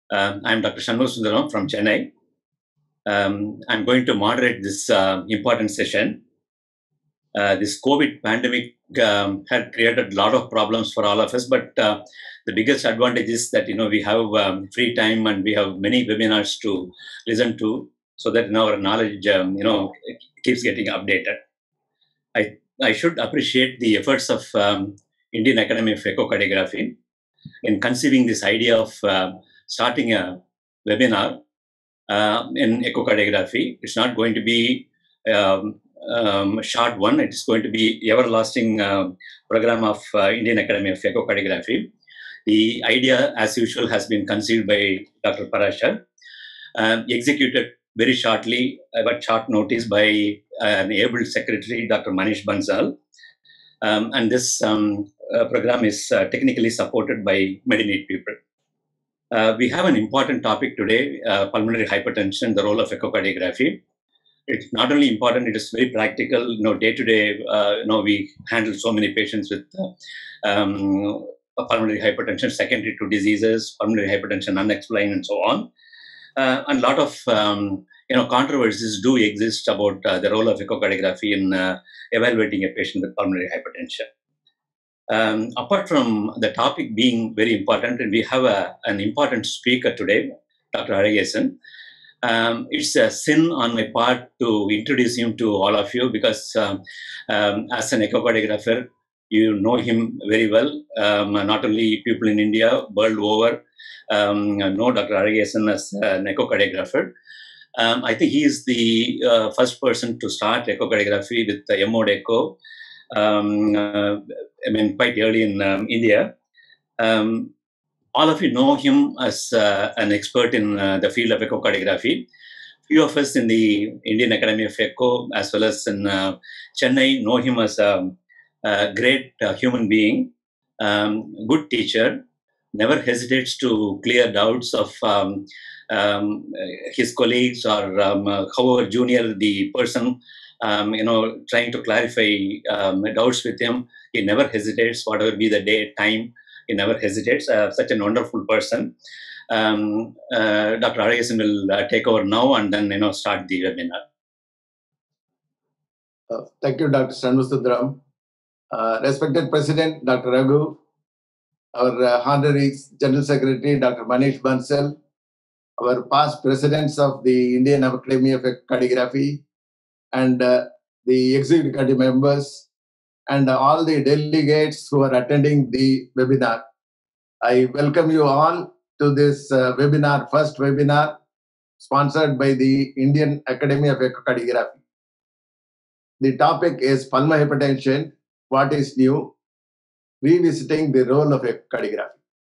I'm Dr. Shanmugha Sundaram from Chennai. I'm going to moderate this important session. This COVID pandemic had created a lot of problems for all of us, but the biggest advantage is that we have free time and we have many webinars to listen to, so that our knowledge keeps getting updated. I should appreciate the efforts of Indian Academy of Echocardiography in conceiving this idea of starting a webinar in echocardiography. It's not going to be a short one. It's going to be everlasting program of Indian Academy of Echocardiography. The idea, as usual, has been conceived by Dr. Parashar, executed very shortly, but short notice by an able secretary, Dr. Manish Bansal. And this program is technically supported by Medineat people. We have an important topic today, pulmonary hypertension, the role of echocardiography. It's not only important, it is very practical. Day to day, we handle so many patients with pulmonary hypertension, secondary to diseases, pulmonary hypertension unexplained, and so on. And a lot of controversies do exist about the role of echocardiography in evaluating a patient with pulmonary hypertension. Apart from the topic being very important, and we have an important speaker today, Dr. Aragesan. It's a sin on my part to introduce him to all of you because as an echocardiographer, you know him very well. Not only people in India, world over, know Dr. Aragesan as an echocardiographer. I think he is the first person to start echocardiography with the mode echo. Quite early in India. All of you know him as an expert in the field of echocardiography. Few of us in the Indian Academy of Echo, as well as in Chennai, know him as a great human being, good teacher, never hesitates to clear doubts of his colleagues or however junior the person, trying to clarify doubts with him. He never hesitates, whatever be the day, time, he never hesitates. Such a wonderful person. Dr. Aragesan will take over now and then start the webinar. Thank you, Dr. Shanmugha Sundaram. Respected President, Dr. Raghu, our Honorary General Secretary, Dr. Manish Bansal, our past presidents of the Indian Academy of Cardiography, and the executive committee members, and all the delegates who are attending the webinar. I welcome you all to this webinar, first webinar, sponsored by the Indian Academy of Echocardiography. The topic is pulmonary hypertension, what is new, revisiting the role of echocardiography.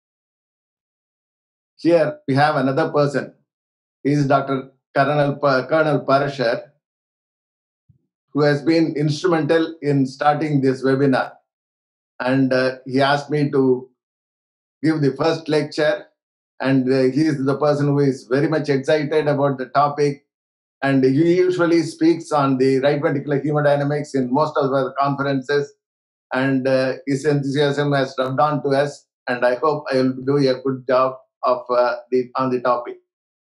Here we have another person. He is Dr. Colonel Parashar, who has been instrumental in starting this webinar. And he asked me to give the first lecture. And he is the person who is very much excited about the topic. And he usually speaks on the right ventricular hemodynamics in most of the conferences. And his enthusiasm has rubbed on to us. And I hope I will do a good job of on the topic.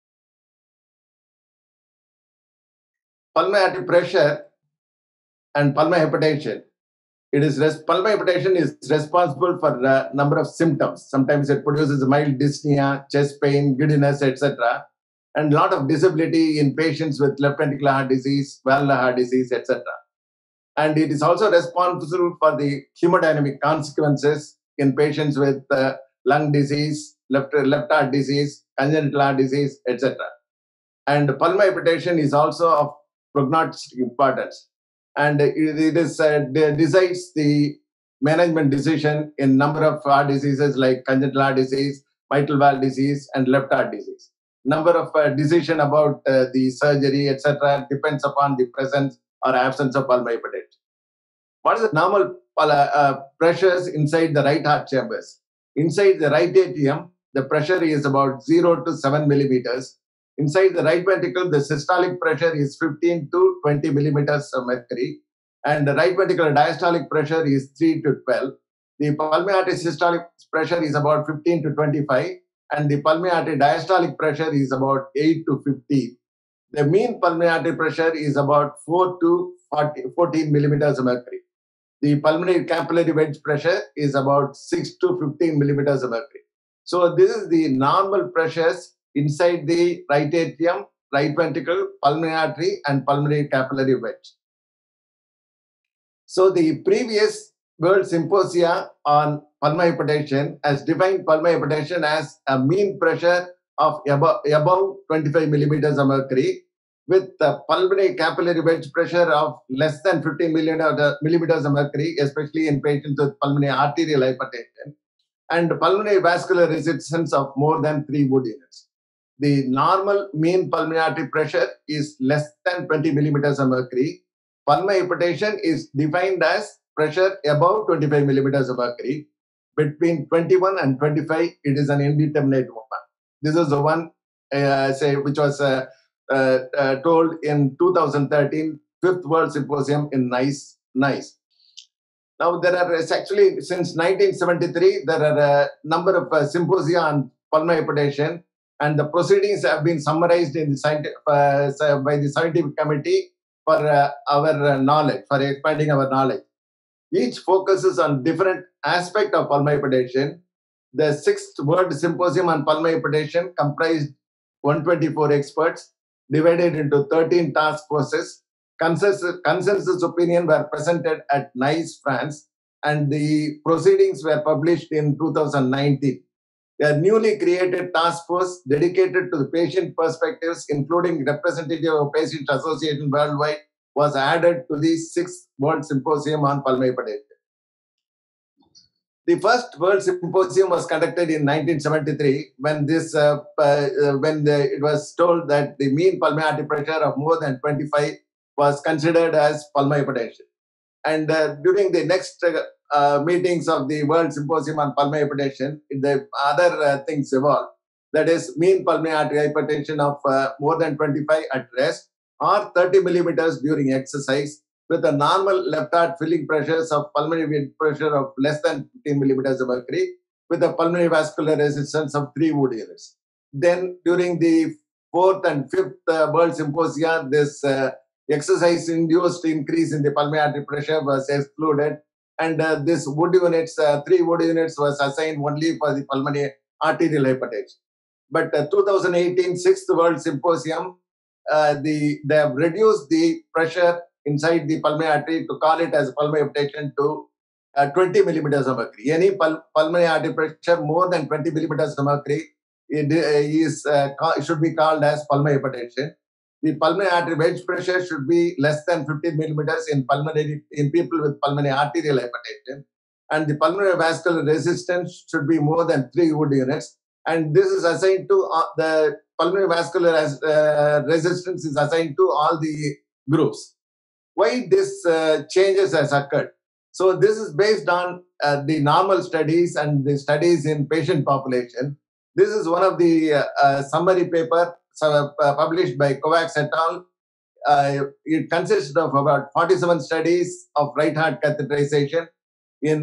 Pulmonary artery pressure and pulmonary hypertension. Pulmonary hypertension is responsible for a number of symptoms. Sometimes it produces mild dyspnea, chest pain, giddiness, etc. And a lot of disability in patients with left ventricular heart disease, valvular heart disease, etc. And it is also responsible for the hemodynamic consequences in patients with lung disease, left heart disease, congenital heart disease, etc. And pulmonary hypertension is also of prognostic importance. And it decides the management decision in number of heart diseases like congenital heart disease, mitral valve disease, and left heart disease. Number of decision about the surgery, etc., depends upon the presence or absence of pulmonary hypertension. What is the normal pressures inside the right heart chambers? Inside the right atrium, the pressure is about 0 to 7 millimeters. Inside the right ventricle, the systolic pressure is 15 to 20 millimeters of mercury, and the right ventricular diastolic pressure is 3 to 12. The pulmonary artery systolic pressure is about 15 to 25, and the pulmonary artery diastolic pressure is about 8 to 15. The mean pulmonary artery pressure is about 4 to 14 millimeters of mercury. The pulmonary capillary wedge pressure is about 6 to 15 millimeters of mercury. So this is the normal pressures inside the right atrium, right ventricle, pulmonary artery, and pulmonary capillary wedge. So the previous World Symposia on pulmonary hypertension has defined pulmonary hypertension as a mean pressure of above 25 millimeters of mercury, with the pulmonary capillary wedge pressure of less than 15 millimeters of mercury, especially in patients with pulmonary arterial hypertension, and pulmonary vascular resistance of more than 3 Wood units. The normal mean pulmonary artery pressure is less than 20 millimeters of mercury. Pulmonary hypertension is defined as pressure above 25 millimeters of mercury. Between 21 and 25, it is an indeterminate one. This is the one, which was told in 2013 Fifth World Symposium in Nice. Now, there are actually, since 1973, there are a number of symposia on pulmonary hypertension, and the proceedings have been summarized in the by the scientific committee for our knowledge, for expanding our knowledge. Each focuses on different aspect of pulmonary hypertension. The sixth World Symposium on pulmonary hypertension comprised 124 experts divided into 13 task forces. Consensus opinion were presented at Nice, France, and the proceedings were published in 2019. A newly created task force dedicated to the patient perspectives, including representative of patient association worldwide, was added to the sixth World Symposium on pulmonary hypertension. The first World Symposium was conducted in 1973 when it was told that the mean pulmonary artery pressure of more than 25 was considered as pulmonary hypertension. And during the next meetings of the World Symposium on pulmonary hypertension, the other things evolved. That is, mean pulmonary artery hypertension of more than 25 at rest, or 30 millimeters during exercise, with a normal left heart filling pressures of pulmonary pressure of less than 15 millimeters of mercury, with a pulmonary vascular resistance of 3 Wood units. Then, during the fourth and fifth World Symposia, this exercise-induced increase in the pulmonary artery pressure was excluded, and this Wood units, 3 Wood units, was assigned only for the pulmonary arterial hypertension. But 2018 sixth World Symposium, they have reduced the pressure inside the pulmonary artery to call it as pulmonary hypertension to 20 millimeters of mercury. Any pulmonary artery pressure more than 20 millimeters of mercury should be called as pulmonary hypertension. The pulmonary artery wedge pressure should be less than 15 millimeters in people with pulmonary arterial hypertension, and the pulmonary vascular resistance should be more than 3 Wood units. And this is assigned to the pulmonary vascular resistance is assigned to all the groups. Why this changes has occurred? So this is based on the normal studies and the studies in patient population. This is one of the summary paper published by Kovacs et al. It consists of about 47 studies of right heart catheterization in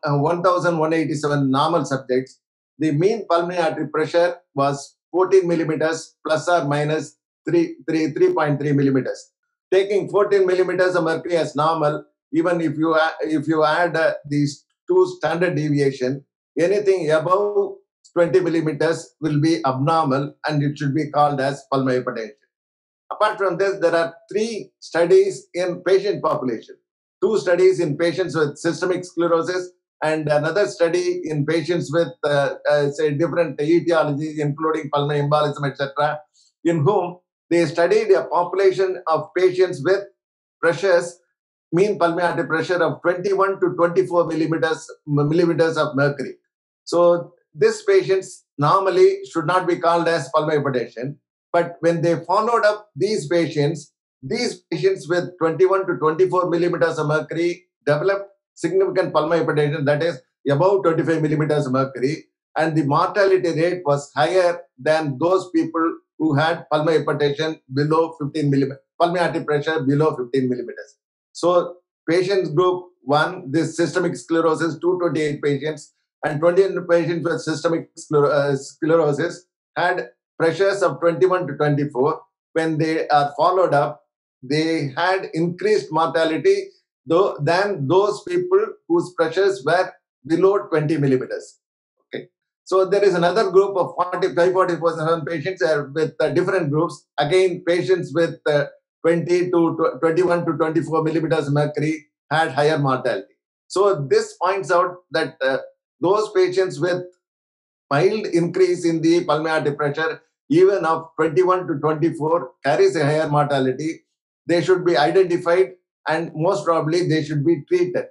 1,187 normal subjects. The mean pulmonary artery pressure was 14 millimeters plus or minus 3.3 millimeters. Taking 14 millimeters of mercury as normal, even if you add these two standard deviation, anything above 20 millimeters will be abnormal and it should be called as pulmonary hypertension. Apart from this, there are 3 studies in patient population. 2 studies in patients with systemic sclerosis and another study in patients with different etiologies, including pulmonary embolism, etc., in whom they studied a population of patients with pressures, mean pulmonary artery pressure of 21 to 24 millimeters of mercury. So these patients normally should not be called as pulmonary hypertension, but when they followed up these patients with 21 to 24 millimeters of mercury developed significant pulmonary hypertension, that is above 25 millimeters of mercury, and the mortality rate was higher than those people who had pulmonary hypertension below 15 millimeters, pulmonary artery pressure below 15 millimeters. So patients group 1, this systemic sclerosis, 228 patients, and 21 patients with systemic sclerosis had pressures of 21 to 24. When they are followed up, they had increased mortality than those people whose pressures were below 20 millimeters. Okay. So there is another group of 45-47 patients with different groups. Again, patients with 20 to 21 to 24 millimeters mercury had higher mortality. So this points out that those patients with mild increase in the pulmonary artery pressure, even of 21 to 24, carries a higher mortality. They should be identified and most probably they should be treated.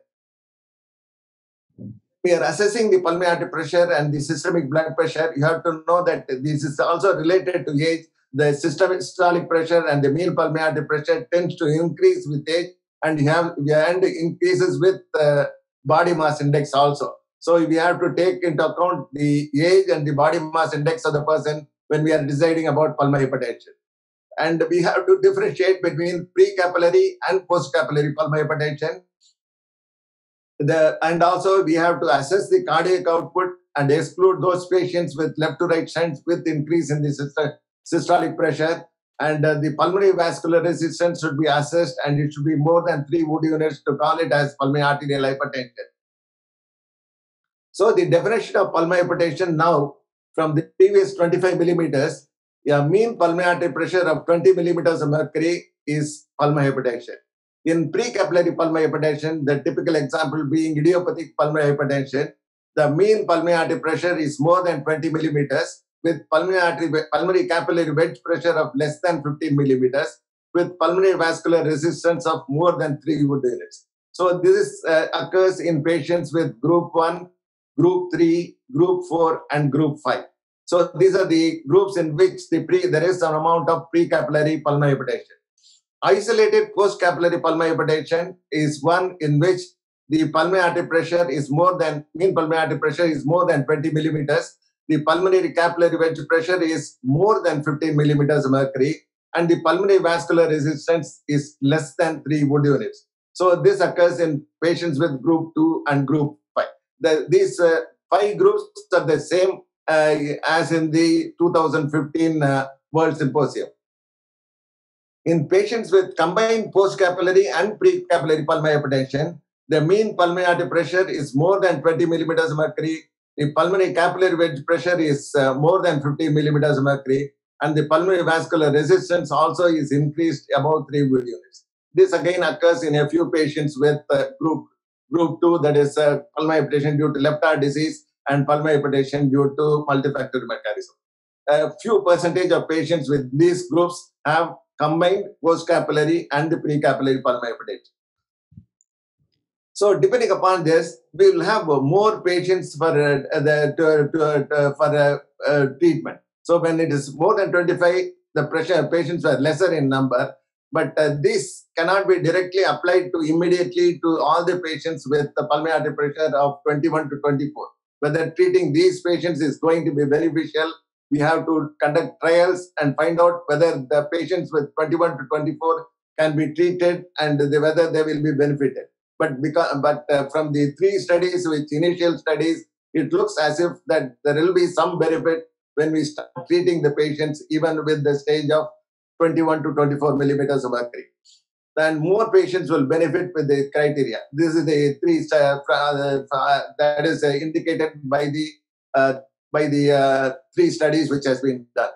We are assessing the pulmonary artery pressure and the systemic blood pressure. You have to know that this is also related to age. The systolic pressure and the mean pulmonary artery pressure tends to increase with age, and increases with body mass index also. So we have to take into account the age and the body mass index of the person when we are deciding about pulmonary hypertension. And we have to differentiate between pre-capillary and post-capillary pulmonary hypertension. And also we have to assess the cardiac output and exclude those patients with left to right shunts with increase in the systolic pressure. And the pulmonary vascular resistance should be assessed, and it should be more than 3 Wood units to call it as pulmonary arterial hypertension. So the definition of pulmonary hypertension now from the previous 25 millimeters, a mean pulmonary artery pressure of 20 millimeters of mercury is pulmonary hypertension. In pre-capillary pulmonary hypertension, the typical example being idiopathic pulmonary hypertension, the mean pulmonary artery pressure is more than 20 millimeters with pulmonary capillary wedge pressure of less than 15 millimeters with pulmonary vascular resistance of more than 3 Wood units. So this occurs in patients with group 1, group 3, group 4, and group 5. So these are the groups in which there is some amount of pre-capillary pulmonary hypertension. Isolated post-capillary pulmonary hypertension is one in which the pulmonary artery pressure is mean pulmonary artery pressure is more than 20 millimeters. The pulmonary capillary wedge pressure is more than 15 millimeters of mercury, and the pulmonary vascular resistance is less than 3 Wood units. So this occurs in patients with group 2 and group 5. These 5 groups are the same as in the 2015 World Symposium. In patients with combined post-capillary and pre-capillary pulmonary hypertension, the mean pulmonary artery pressure is more than 20 millimeters of mercury. The pulmonary capillary wedge pressure is more than 15 millimeters of mercury, and the pulmonary vascular resistance also is increased above 3 Wood units. This again occurs in a few patients with group 2, that is pulmonary hypertension due to left heart disease and pulmonary hypertension due to multifactorial mechanism. A few percentage of patients with these groups have combined post-capillary and the pre-capillary pulmonary hypertension. So depending upon this, we will have more patients for treatment. So when it is more than 25, the patients are lesser in number, but this cannot be directly applied to immediately to all the patients with the pulmonary artery pressure of 21 to 24. Whether treating these patients is going to be beneficial, we have to conduct trials and find out whether the patients with 21 to 24 can be treated and whether they will be benefited. But from the 3 studies, which initial studies, it looks as if that there will be some benefit when we start treating the patients even with the stage of 21 to 24 millimeters of mercury. Then more patients will benefit with the criteria. This is the 3 that is indicated by the 3 studies which has been done.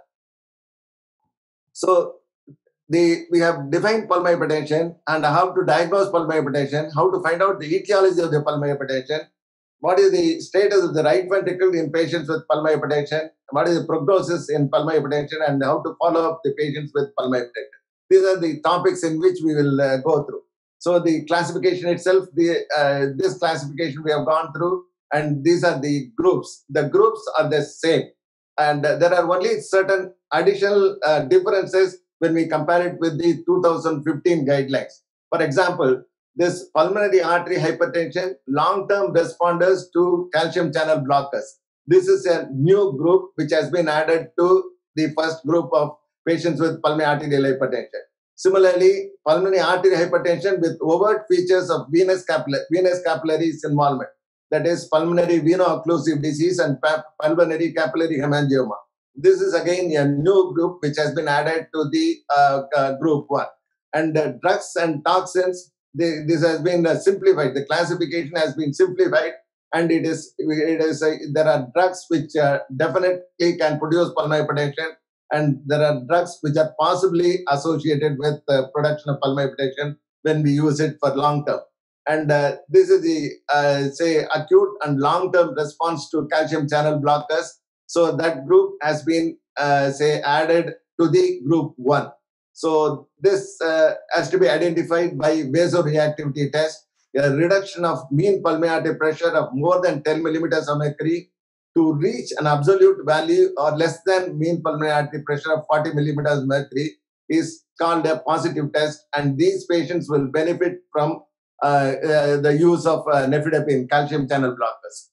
So we have defined pulmonary hypertension and how to diagnose pulmonary hypertension, how to find out the etiology of the pulmonary hypertension, what is the status of the right ventricle in patients with pulmonary hypertension, what is the prognosis in pulmonary hypertension, and how to follow up the patients with pulmonary hypertension. These are the topics in which we will go through. So the classification itself, this classification we have gone through, and these are the groups. The groups are the same, and there are only certain additional differences when we compare it with the 2015 guidelines. For example, this pulmonary artery hypertension, long-term responders to calcium channel blockers. This is a new group which has been added to the first group of patients with pulmonary arterial hypertension. Similarly, pulmonary artery hypertension with overt features of venous capillaries involvement. that is pulmonary veno-occlusive disease and pulmonary capillary hemangioma. This is again a new group which has been added to the group 1. And drugs and toxins, this has been simplified. The classification has been simplified, and there are drugs which definitely can produce pulmonary hypertension, and there are drugs which are possibly associated with the production of pulmonary hypertension when we use it for long term. And this is the say acute and long term response to calcium channel blockers. So that group has been say added to the group 1. So this has to be identified by vasoreactivity test, a reduction of mean pulmonary artery pressure of more than 10 millimeters of mercury to reach an absolute value or less than mean pulmonary artery pressure of 40 millimeters of mercury is called a positive test, and these patients will benefit from the use of nifedipine, calcium channel blockers.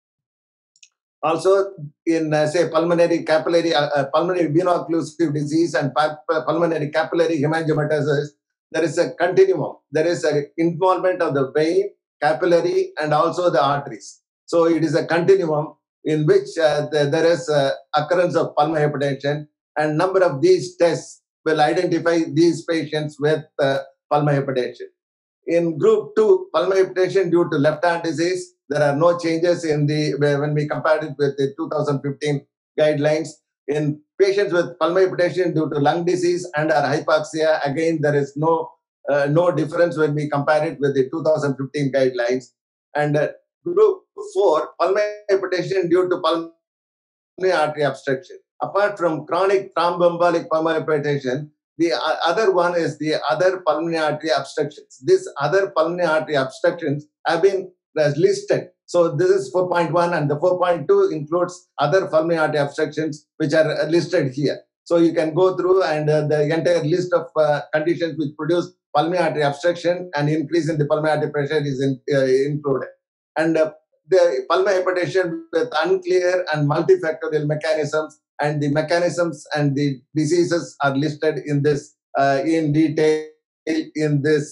Also, in say pulmonary veno-occlusive disease and pulmonary capillary hemangiomatosis, there is a continuum. There is an involvement of the vein, capillary, and also the arteries. So it is a continuum in which there is occurrence of pulmonary hypertension, and number of these tests will identify these patients with pulmonary hypertension. In group 2, pulmonary hypertension due to left heart disease, there are no changes in when we compared it with the 2015 guidelines. In patients with pulmonary hypertension due to lung disease and or hypoxia, again there is no difference when we compare it with the 2015 guidelines. And group 4, pulmonary hypertension due to pulmonary artery obstruction. Apart from chronic thromboembolic pulmonary hypertension, the other one is the other pulmonary artery obstructions. These other pulmonary artery obstructions have been listed. So this is 4.1, and the 4.2 includes other pulmonary artery obstructions which are listed here. So you can go through, and the entire list of conditions which produce pulmonary artery obstruction and increase in the pulmonary artery pressure is included. And the pulmonary hypertension with unclear and multifactorial mechanisms, and the mechanisms and the diseases are listed in this in detail in this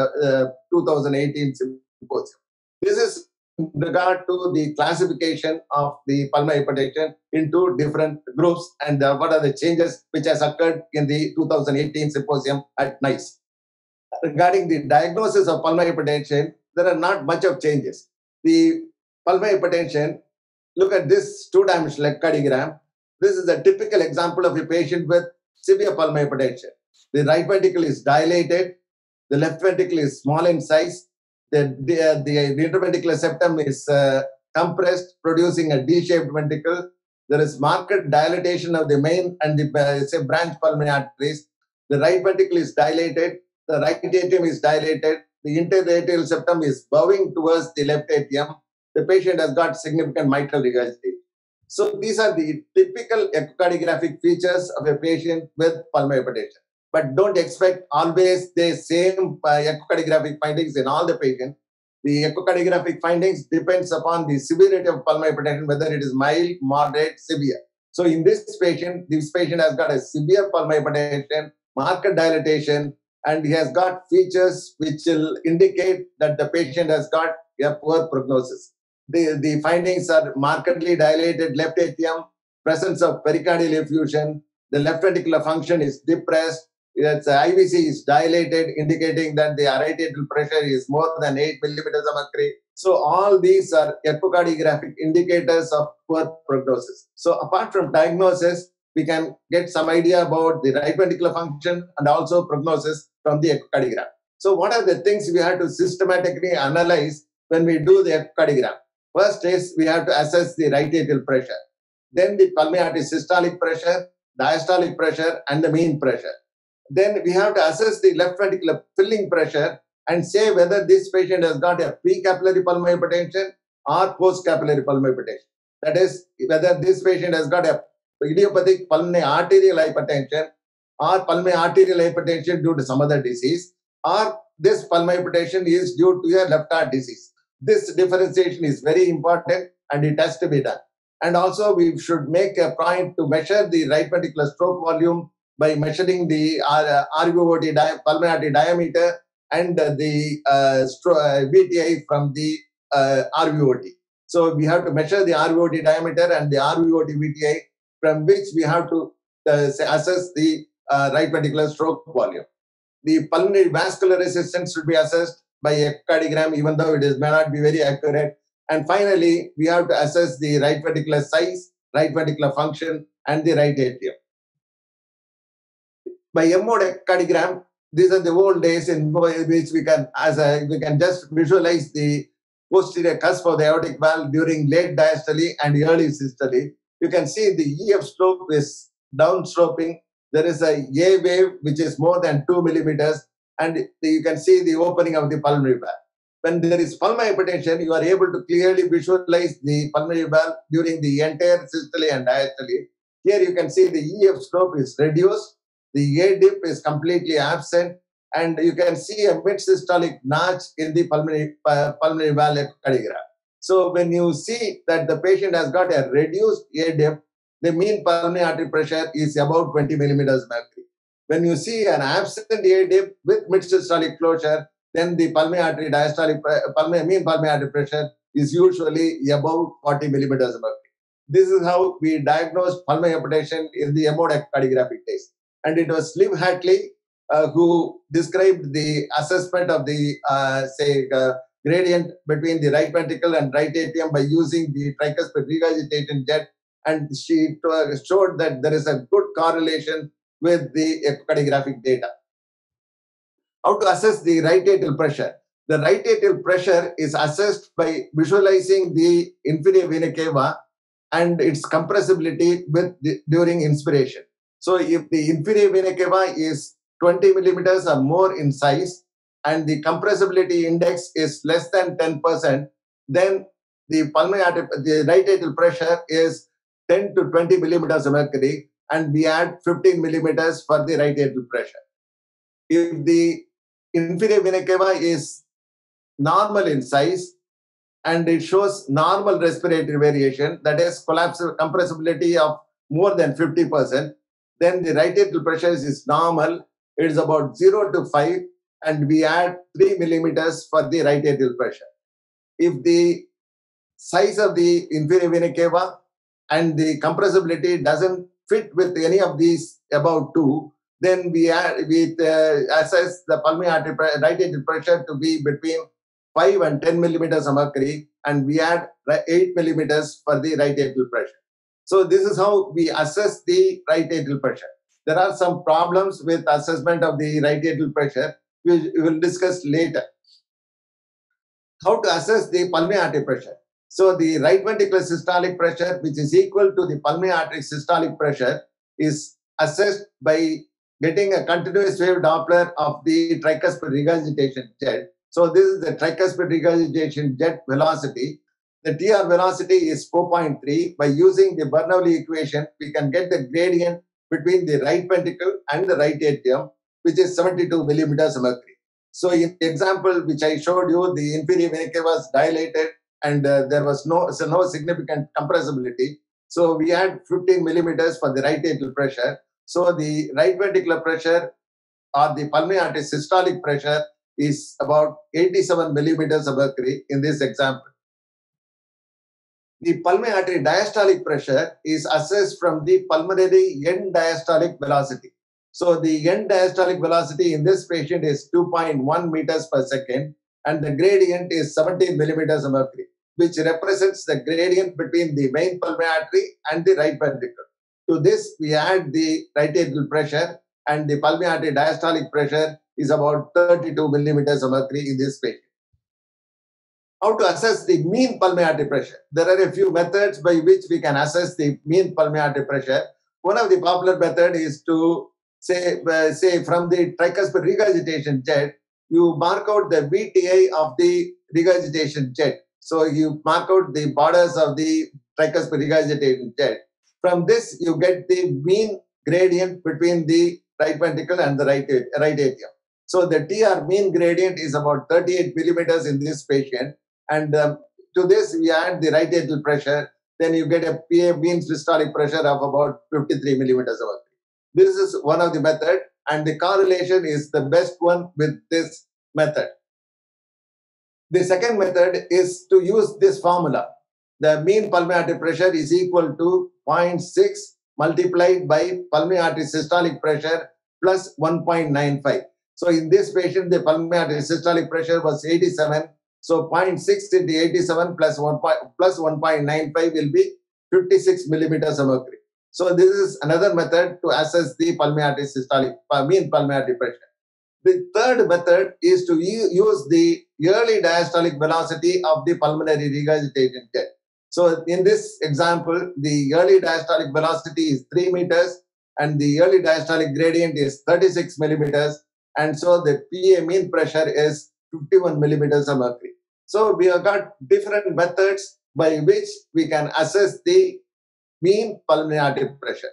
2018 symposium. This is in regard to the classification of the pulmonary hypertension into different groups, and what are the changes which has occurred in the 2018 symposium at NICE. Regarding the diagnosis of pulmonary hypertension, there are not much of changes. The pulmonary hypertension, look at this two-dimensional echocardiogram. This is a typical example of a patient with severe pulmonary hypertension. The right ventricle is dilated, the left ventricle is small in size, the interventricular septum is compressed, producing a D-shaped ventricle. There is marked dilatation of the main and the branch pulmonary arteries. The right ventricle is dilated, the right atrium is dilated, the interatrial septum is bowing towards the left atrium. The patient has got significant mitral regurgitation. So these are the typical echocardiographic features of a patient with pulmonary hypertension. But don't expect always the same echocardiographic findings in all the patients. The echocardiographic findings depends upon the severity of pulmonary hypertension, whether it is mild, moderate, severe. So in this patient has got a severe pulmonary hypertension, marked dilatation, and he has got features which will indicate that the patient has got a poor prognosis. The findings are markedly dilated left atrium, presence of pericardial effusion, the left ventricular function is depressed, its IVC is dilated, indicating that the right atrial pressure is more than 8 millimeters of mercury. So all these are echocardiographic indicators of poor prognosis. So apart from diagnosis, we can get some idea about the right ventricular function and also prognosis from the echocardiogram. So what are the things we have to systematically analyze when we do the echocardiogram? First is we have to assess the right atrial pressure, then the pulmonary artery systolic pressure, diastolic pressure, and the mean pressure. Then we have to assess the left ventricular filling pressure and say whether this patient has got a pre-capillary pulmonary hypertension or post-capillary pulmonary hypertension. That is, whether this patient has got a idiopathic pulmonary arterial hypertension or pulmonary arterial hypertension due to some other disease, or this pulmonary hypertension is due to a left heart disease. This differentiation is very important and it has to be done. And also we should make a point to measure the right ventricular stroke volume by measuring the RVOT, pulmonary artery diameter, and the VTI from the RVOT. So we have to measure the RVOT diameter and the RVOT VTI, from which we have to assess the right ventricular stroke volume. The pulmonary vascular resistance should be assessed by echocardiogram, even though may not be very accurate. And finally, we have to assess the right ventricular size, right ventricular function, and the right atrium. By M-mode echocardiogram, these are the old days in which we can just visualize the posterior cusp of the aortic valve during late diastole and early systole. You can see the EF slope is downsloping. There is a wave which is more than 2 millimeters, and you can see the opening of the pulmonary valve. When there is pulmonary hypertension, you are able to clearly visualize the pulmonary valve during the entire systole and diastole. Here you can see the EF slope is reduced, the A dip is completely absent, and you can see a mid-systolic notch in the pulmonary valve echocardiogram. So when you see that the patient has got a reduced A dip, the mean pulmonary artery pressure is about 20 millimeters mercury. When you see an absent A dip with mid-systolic closure, then the pulmonary artery mean pulmonary artery pressure is usually above 40 millimeters mercury. This is how we diagnosed pulmonary hypertension in the M-mode echocardiographic test. And it was Liv Hartley who described the assessment of the gradient between the right ventricle and right atrium by using the tricuspid regurgitation jet, and she showed that there is a good correlation with the echocardiographic data. How to assess the right atrial pressure? The right atrial pressure is assessed by visualizing the inferior vena cava and its compressibility during inspiration. So if the inferior vena cava is 20 millimeters or more in size and the compressibility index is less than 10%, then the right atrial pressure is 10 to 20 millimeters of mercury, and we add 15 millimeters for the right atrial pressure. If the inferior vena cava is normal in size and it shows normal respiratory variation, that is compressibility of more than 50%, then the right atrial pressure is normal. It is about 0 to 5, and we add 3 millimeters for the right atrial pressure. If the size of the inferior vena cava and the compressibility doesn't fit with any of these above 2, then we assess the pulmonary right atrial pressure to be between 5 and 10 millimeters of mercury, and we add 8 millimeters for the right atrial pressure. So this is how we assess the right atrial pressure. There are some problems with assessment of the right atrial pressure, which we will discuss later. How to assess the pulmonary artery pressure? So the right ventricular systolic pressure, which is equal to the pulmonary artery systolic pressure, is assessed by getting a continuous wave Doppler of the tricuspid regurgitation jet. So this is the tricuspid regurgitation jet velocity. The TR velocity is 4.3. By using the Bernoulli equation, we can get the gradient between the right ventricle and the right atrium, which is 72 millimeters of mercury. So in the example which I showed you, the inferior vena cava was dilated and there was no significant compressibility. So we had 15 millimeters for the right atrial pressure. So the right ventricular pressure or the pulmonary artery systolic pressure is about 87 millimeters of mercury in this example. The pulmonary artery diastolic pressure is assessed from the pulmonary end diastolic velocity. So the end diastolic velocity in this patient is 2.1 meters per second, and the gradient is 17 millimeters of mercury, which represents the gradient between the main pulmonary artery and the right ventricle. To this, we add the right atrial pressure, and the pulmonary artery diastolic pressure is about 32 millimeters of mercury in this patient. How to assess the mean pulmonary artery pressure? There are a few methods by which we can assess the mean pulmonary artery pressure. One of the popular methods is to say from the tricuspid regurgitation jet, you mark out the VTI of the regurgitation jet. So you mark out the borders of the tricuspid regurgitation jet. From this, you get the mean gradient between the right ventricle and the right atrium. So the TR mean gradient is about 38 millimeters in this patient. And to this, we add the right atrial pressure. Then you get a PA mean systolic pressure of about 53 millimeters of mercury. This is one of the methods, and the correlation is the best one with this method. The second method is to use this formula. the mean pulmonary artery pressure is equal to 0.6 multiplied by pulmonary artery systolic pressure plus 1.95. So in this patient, the pulmonary artery systolic pressure was 87. So 0.6 into 87 plus 1.95 will be 56 millimeters of mercury. So this is another method to assess the pulmonary artery systolic mean pulmonary artery pressure. The third method is to use the early diastolic velocity of the pulmonary regurgitation jet. So in this example, the early diastolic velocity is 3 meters and the early diastolic gradient is 36 millimeters. And so the PA mean pressure is 51 millimeters of mercury. So we have got different methods by which we can assess the mean pulmonary artery pressure.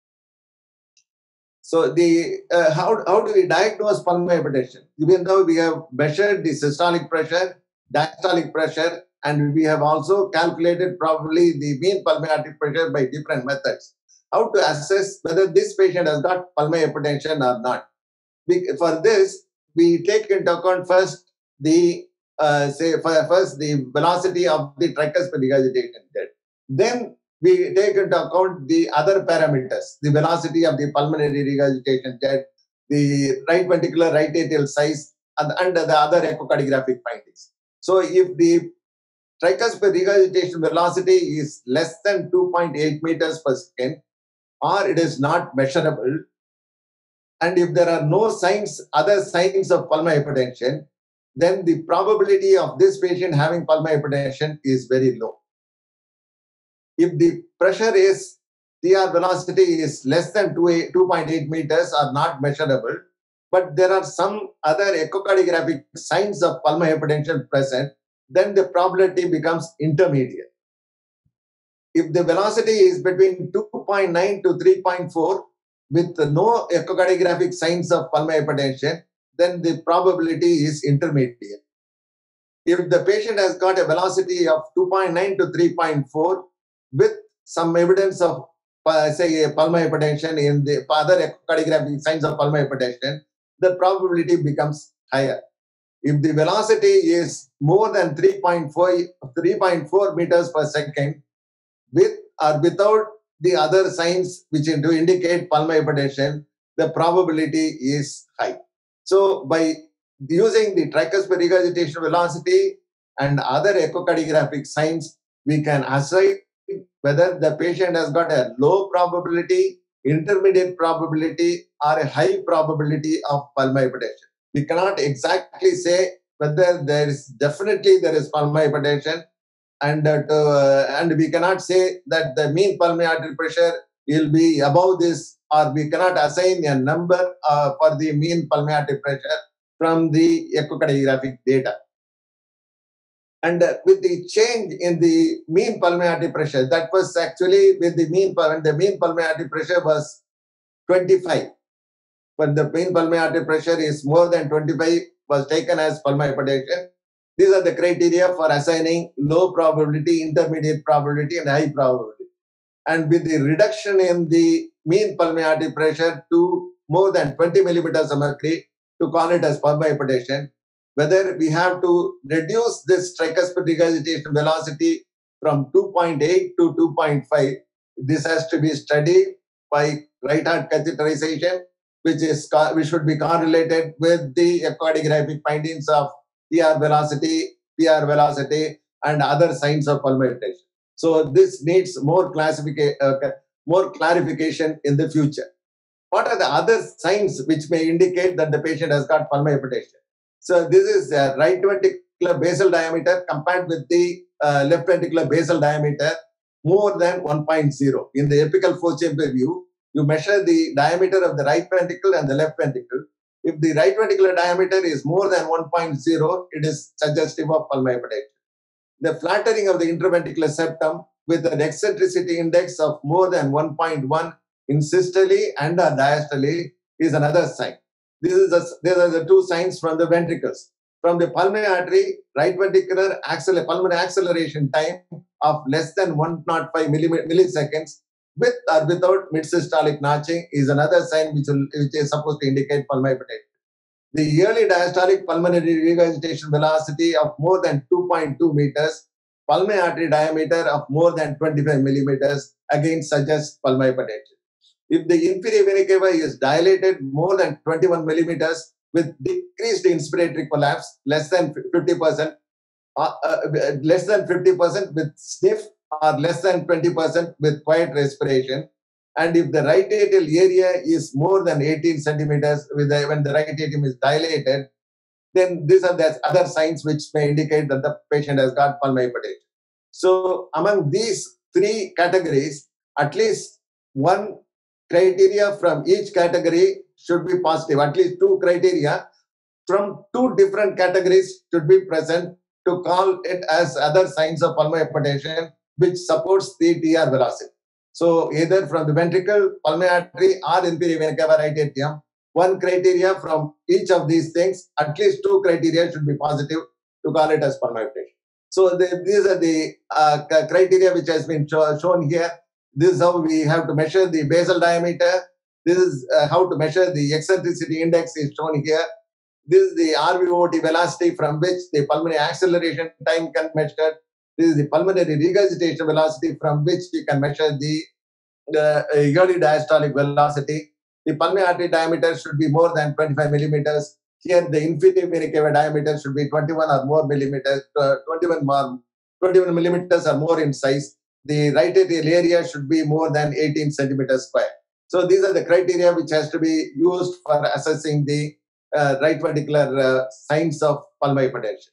So the how do we diagnose pulmonary hypertension? Even though we have measured the systolic pressure, diastolic pressure, and we have also calculated probably the mean pulmonary artery pressure by different methods. How to assess whether this patient has got pulmonary hypertension or not? For this, we take into account first the the velocity of the tricuspid regurgitation jet. Then we take into account the other parameters, the velocity of the pulmonary regurgitation jet, the right ventricular right atrial size, and the other echocardiographic findings. So if the tricuspid regurgitation velocity is less than 2.8 meters per second, or it is not measurable, and if there are no signs, other signs of pulmonary hypertension, then the probability of this patient having pulmonary hypertension is very low. If the pressure is TR velocity is less than 2.8 meters or not measurable, but there are some other echocardiographic signs of pulmonary hypertension present, then the probability becomes intermediate. If the velocity is between 2.9 to 3.4 with no echocardiographic signs of pulmonary hypertension, then the probability is intermediate. If the patient has got a velocity of 2.9 to 3.4 with some evidence of, say, pulmonary hypertension in the other echocardiographic signs of pulmonary hypertension, the probability becomes higher. If the velocity is more than 3.4 meters per second with or without the other signs which do indicate pulmonary hypertension, the probability is high. So by using the tricuspid regurgitation velocity and other echocardiographic signs, we can assess whether the patient has got a low probability, intermediate probability, or a high probability of pulmonary hypertension. We cannot exactly say whether there is pulmonary hypertension, and we cannot say that the mean pulmonary artery pressure will be above this, or we cannot assign a number for the mean pulmonary artery pressure from the echocardiographic data. And with the change in the mean pulmonary artery pressure, that was actually with the mean pulmonary artery pressure was 25. When the mean pulmonary artery pressure is more than 25, was taken as pulmonary hypertension. These are the criteria for assigning low probability, intermediate probability, and high probability. And with the reduction in the mean pulmonary artery pressure to more than 20 millimeters of mercury, to call it as pulmonary hypertension, whether we have to reduce this tricuspid regurgitation velocity from 2.8 to 2.5, this has to be studied by right heart catheterization, which should be correlated with the echocardiographic findings of TR velocity, PR velocity, and other signs of pulmonary hypertension. So this needs more clarification in the future. What are the other signs which may indicate that the patient has got pulmonary hypertension? So this is right ventricular basal diameter compared with the left ventricular basal diameter more than 1.0. In the apical four-chamber view, you measure the diameter of the right ventricle and the left ventricle. If the right ventricular diameter is more than 1.0, it is suggestive of pulmonary hypertension. The flattering of the interventricular septum with an eccentricity index of more than 1.1 in systole and diastole is another sign. These are the two signs from the ventricles. From the pulmonary artery, right ventricular pulmonary acceleration time of less than 105 milliseconds with or without mid-systolic notching is another sign which is supposed to indicate pulmonary hypertension. The early diastolic pulmonary regurgitation velocity of more than 2.2 meters pulmonary artery diameter of more than 25 millimeters, again suggests pulmonary hypertension. If the inferior vena cava is dilated more than 21 millimeters with decreased inspiratory collapse, less than 50%, less than 50% with sniff, or less than 20% with quiet respiration, and if the right atrial area is more than 18 centimeters when the right atrium is dilated, then these are the other signs which may indicate that the patient has got pulmonary hypertension. So among these three categories, at least one criteria from each category should be positive. At least two criteria from two different categories should be present to call it as other signs of pulmonary hypertension, which supports the TR velocity. So either from the ventricle, pulmonary artery, or inferior vena cava, right atrium, one criteria from each of these things, at least two criteria should be positive to call it as pulmonary hypertension. So these are the criteria which has been shown here. This is how we have to measure the basal diameter. This is how to measure the eccentricity index is shown here. This is the RVOT velocity from which the pulmonary acceleration time can be measured. This is the pulmonary regurgitation velocity from which we can measure the early diastolic velocity. The pulmonary artery diameter should be more than 25 millimeters. Here, the inferior vena cava diameter should be 21 or more millimeters, 21 millimeters or more in size. The right atrial area should be more than 18 centimeters square. So these are the criteria which has to be used for assessing the right ventricular signs of pulmonary hypertension.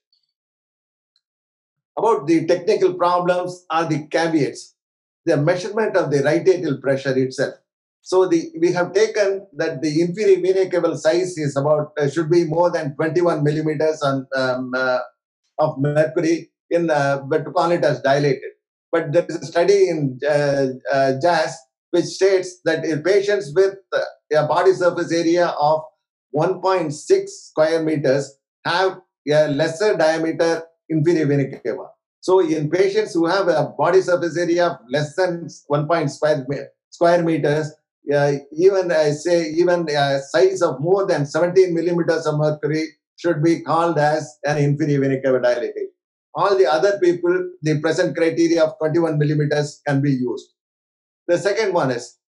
About the technical problems are the caveats. The measurement of the right atrial pressure itself. So we have taken that the inferior vena cava size is about should be more than 21 millimeters of mercury but to call it as dilated. But there is a study in JAS which states that in patients with a body surface area of 1.6 square meters have a lesser diameter inferior vena cava. So in patients who have a body surface area of less than 1.5 square meters, even a size of more than 17 millimeters of mercury should be called as an inferior vena cava dilatation. All the other people, the present criteria of 21 millimeters can be used. The second one is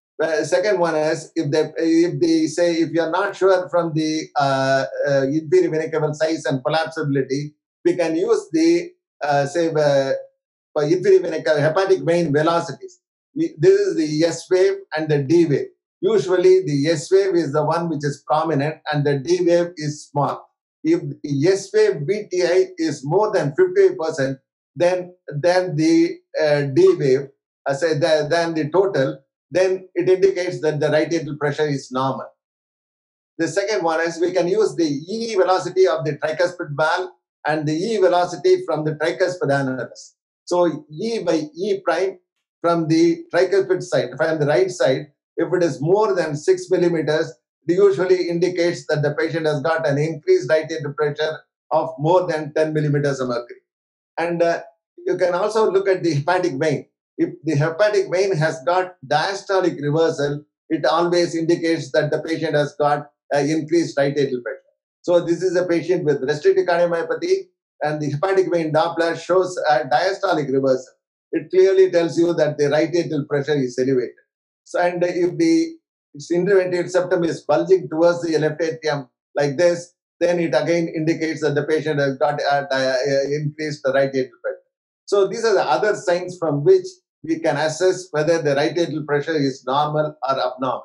if they say if you are not sure from the inferior vena cava size and collapsibility, we can use the for inferior vena cava hepatic vein velocities. This is the S wave and the D wave. Usually, the S wave is the one which is prominent and the D wave is small. If the S wave VTI is more than 50%, then the D wave, than the total, then it indicates that the right atrial pressure is normal. The second one is we can use the E velocity of the tricuspid valve and the E velocity from the tricuspid annulus. So E by E prime from the tricuspid side, from the right side, if it is more than 6 millimeters, it usually indicates that the patient has got an increased right atrial pressure of more than 10 millimeters of mercury. And you can also look at the hepatic vein. If the hepatic vein has got diastolic reversal, it always indicates that the patient has got increased right atrial pressure. So this is a patient with restrictive cardiomyopathy, and the hepatic vein Doppler shows a diastolic reversal. It clearly tells you that the right atrial pressure is elevated. So, and if the interventricular septum is bulging towards the left atrium like this, then it again indicates that the patient has got increased right atrial pressure. So these are the other signs from which we can assess whether the right atrial pressure is normal or abnormal.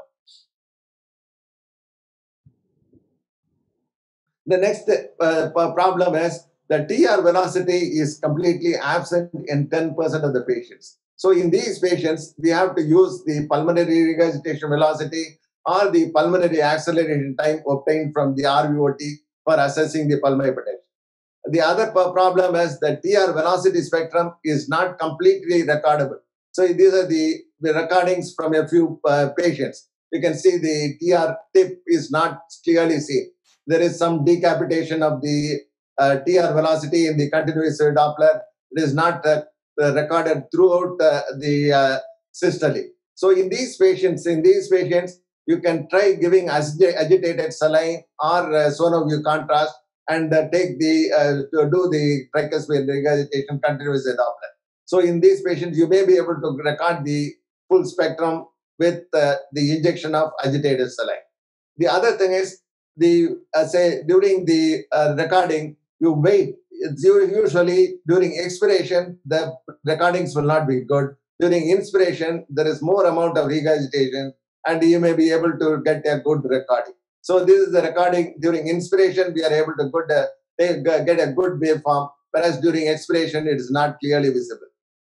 The next problem is the TR velocity is completely absent in 10% of the patients. So in these patients, we have to use the pulmonary regurgitation velocity or the pulmonary acceleration time obtained from the RVOT for assessing the pulmonary hypertension. The other problem is that TR velocity spectrum is not completely recordable. So these are the recordings from a few patients. You can see the TR tip is not clearly seen. There is some decapitation of the TR velocity in the continuous Doppler. It is not recorded throughout the systole. So in these patients, you can try giving agitated saline or sonoview contrast and take the to do the tricuspid regurgitation continuous Doppler. So in these patients, you may be able to record the full spectrum with the injection of agitated saline. The other thing is say during the recording, you wait. It's usually during expiration, the recordings will not be good. During inspiration, there is more amount of regurgitation, and you may be able to get a good recording. So this is the recording during inspiration. We are able to get a good waveform, whereas during expiration, it is not clearly visible.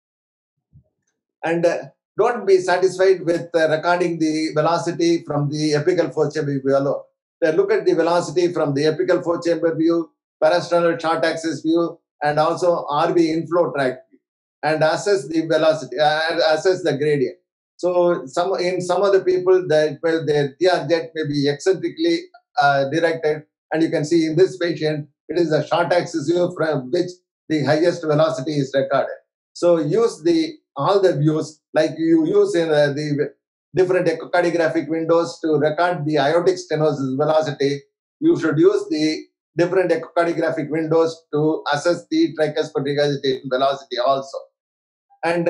And don't be satisfied with recording the velocity from the apical four-chamber view alone. Look at the velocity from the apical four-chamber view, parasternal short axis view, and also RV inflow tract view, and assess the velocity, assess the gradient. So in some of the people, their TR jet may be eccentrically directed, and you can see in this patient, it is a short axis view from which the highest velocity is recorded. So use all the views like you use in the different echocardiographic windows to record the aortic stenosis velocity. You should use the different echocardiographic windows to assess the tricuspid regurgitation velocity also. And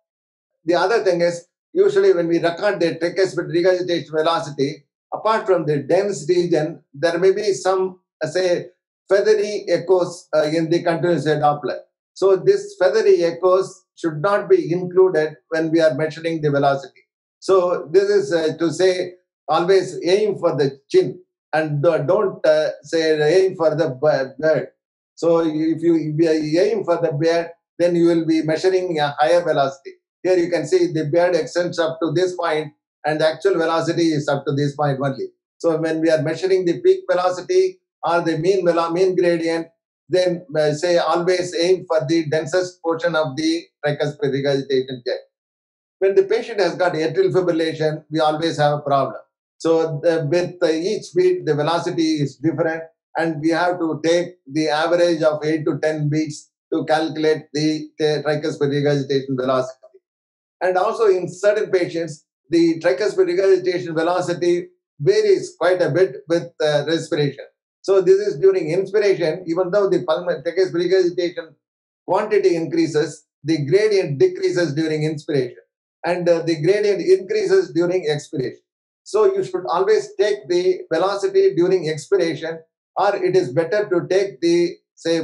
the other thing is, usually when we record the tricuspid regurgitation velocity, apart from the dense region, there may be some, say, feathery echoes in the continuous wave Doppler. So this feathery echoes should not be included when we are measuring the velocity. So this is to say, always aim for the chin and don't say aim for the beard. So if you aim for the beard, then you will be measuring a higher velocity. Here you can see the beard extends up to this point and the actual velocity is up to this point only. So when we are measuring the peak velocity or the mean gradient, then say always aim for the densest portion of the tricuspid regurgitation jet. When the patient has got atrial fibrillation, we always have a problem. So with each beat, the velocity is different, and we have to take the average of 8 to 10 beats to calculate the tricuspid regurgitation velocity. And also in certain patients, the tricuspid regurgitation velocity varies quite a bit with respiration. So this is during inspiration, even though the pulmonary tricuspid regurgitation quantity increases, the gradient decreases during inspiration, and the gradient increases during expiration. So you should always take the velocity during expiration, or it is better to take the, say,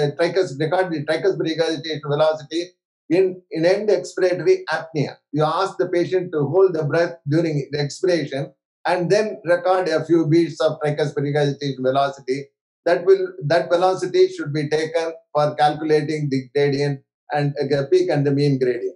record the tricuspid regurgitation velocity in end expiratory apnea. You ask the patient to hold the breath during the expiration and then record a few beats of tricuspid regurgitation velocity. That velocity should be taken for calculating the gradient and peak and the mean gradient.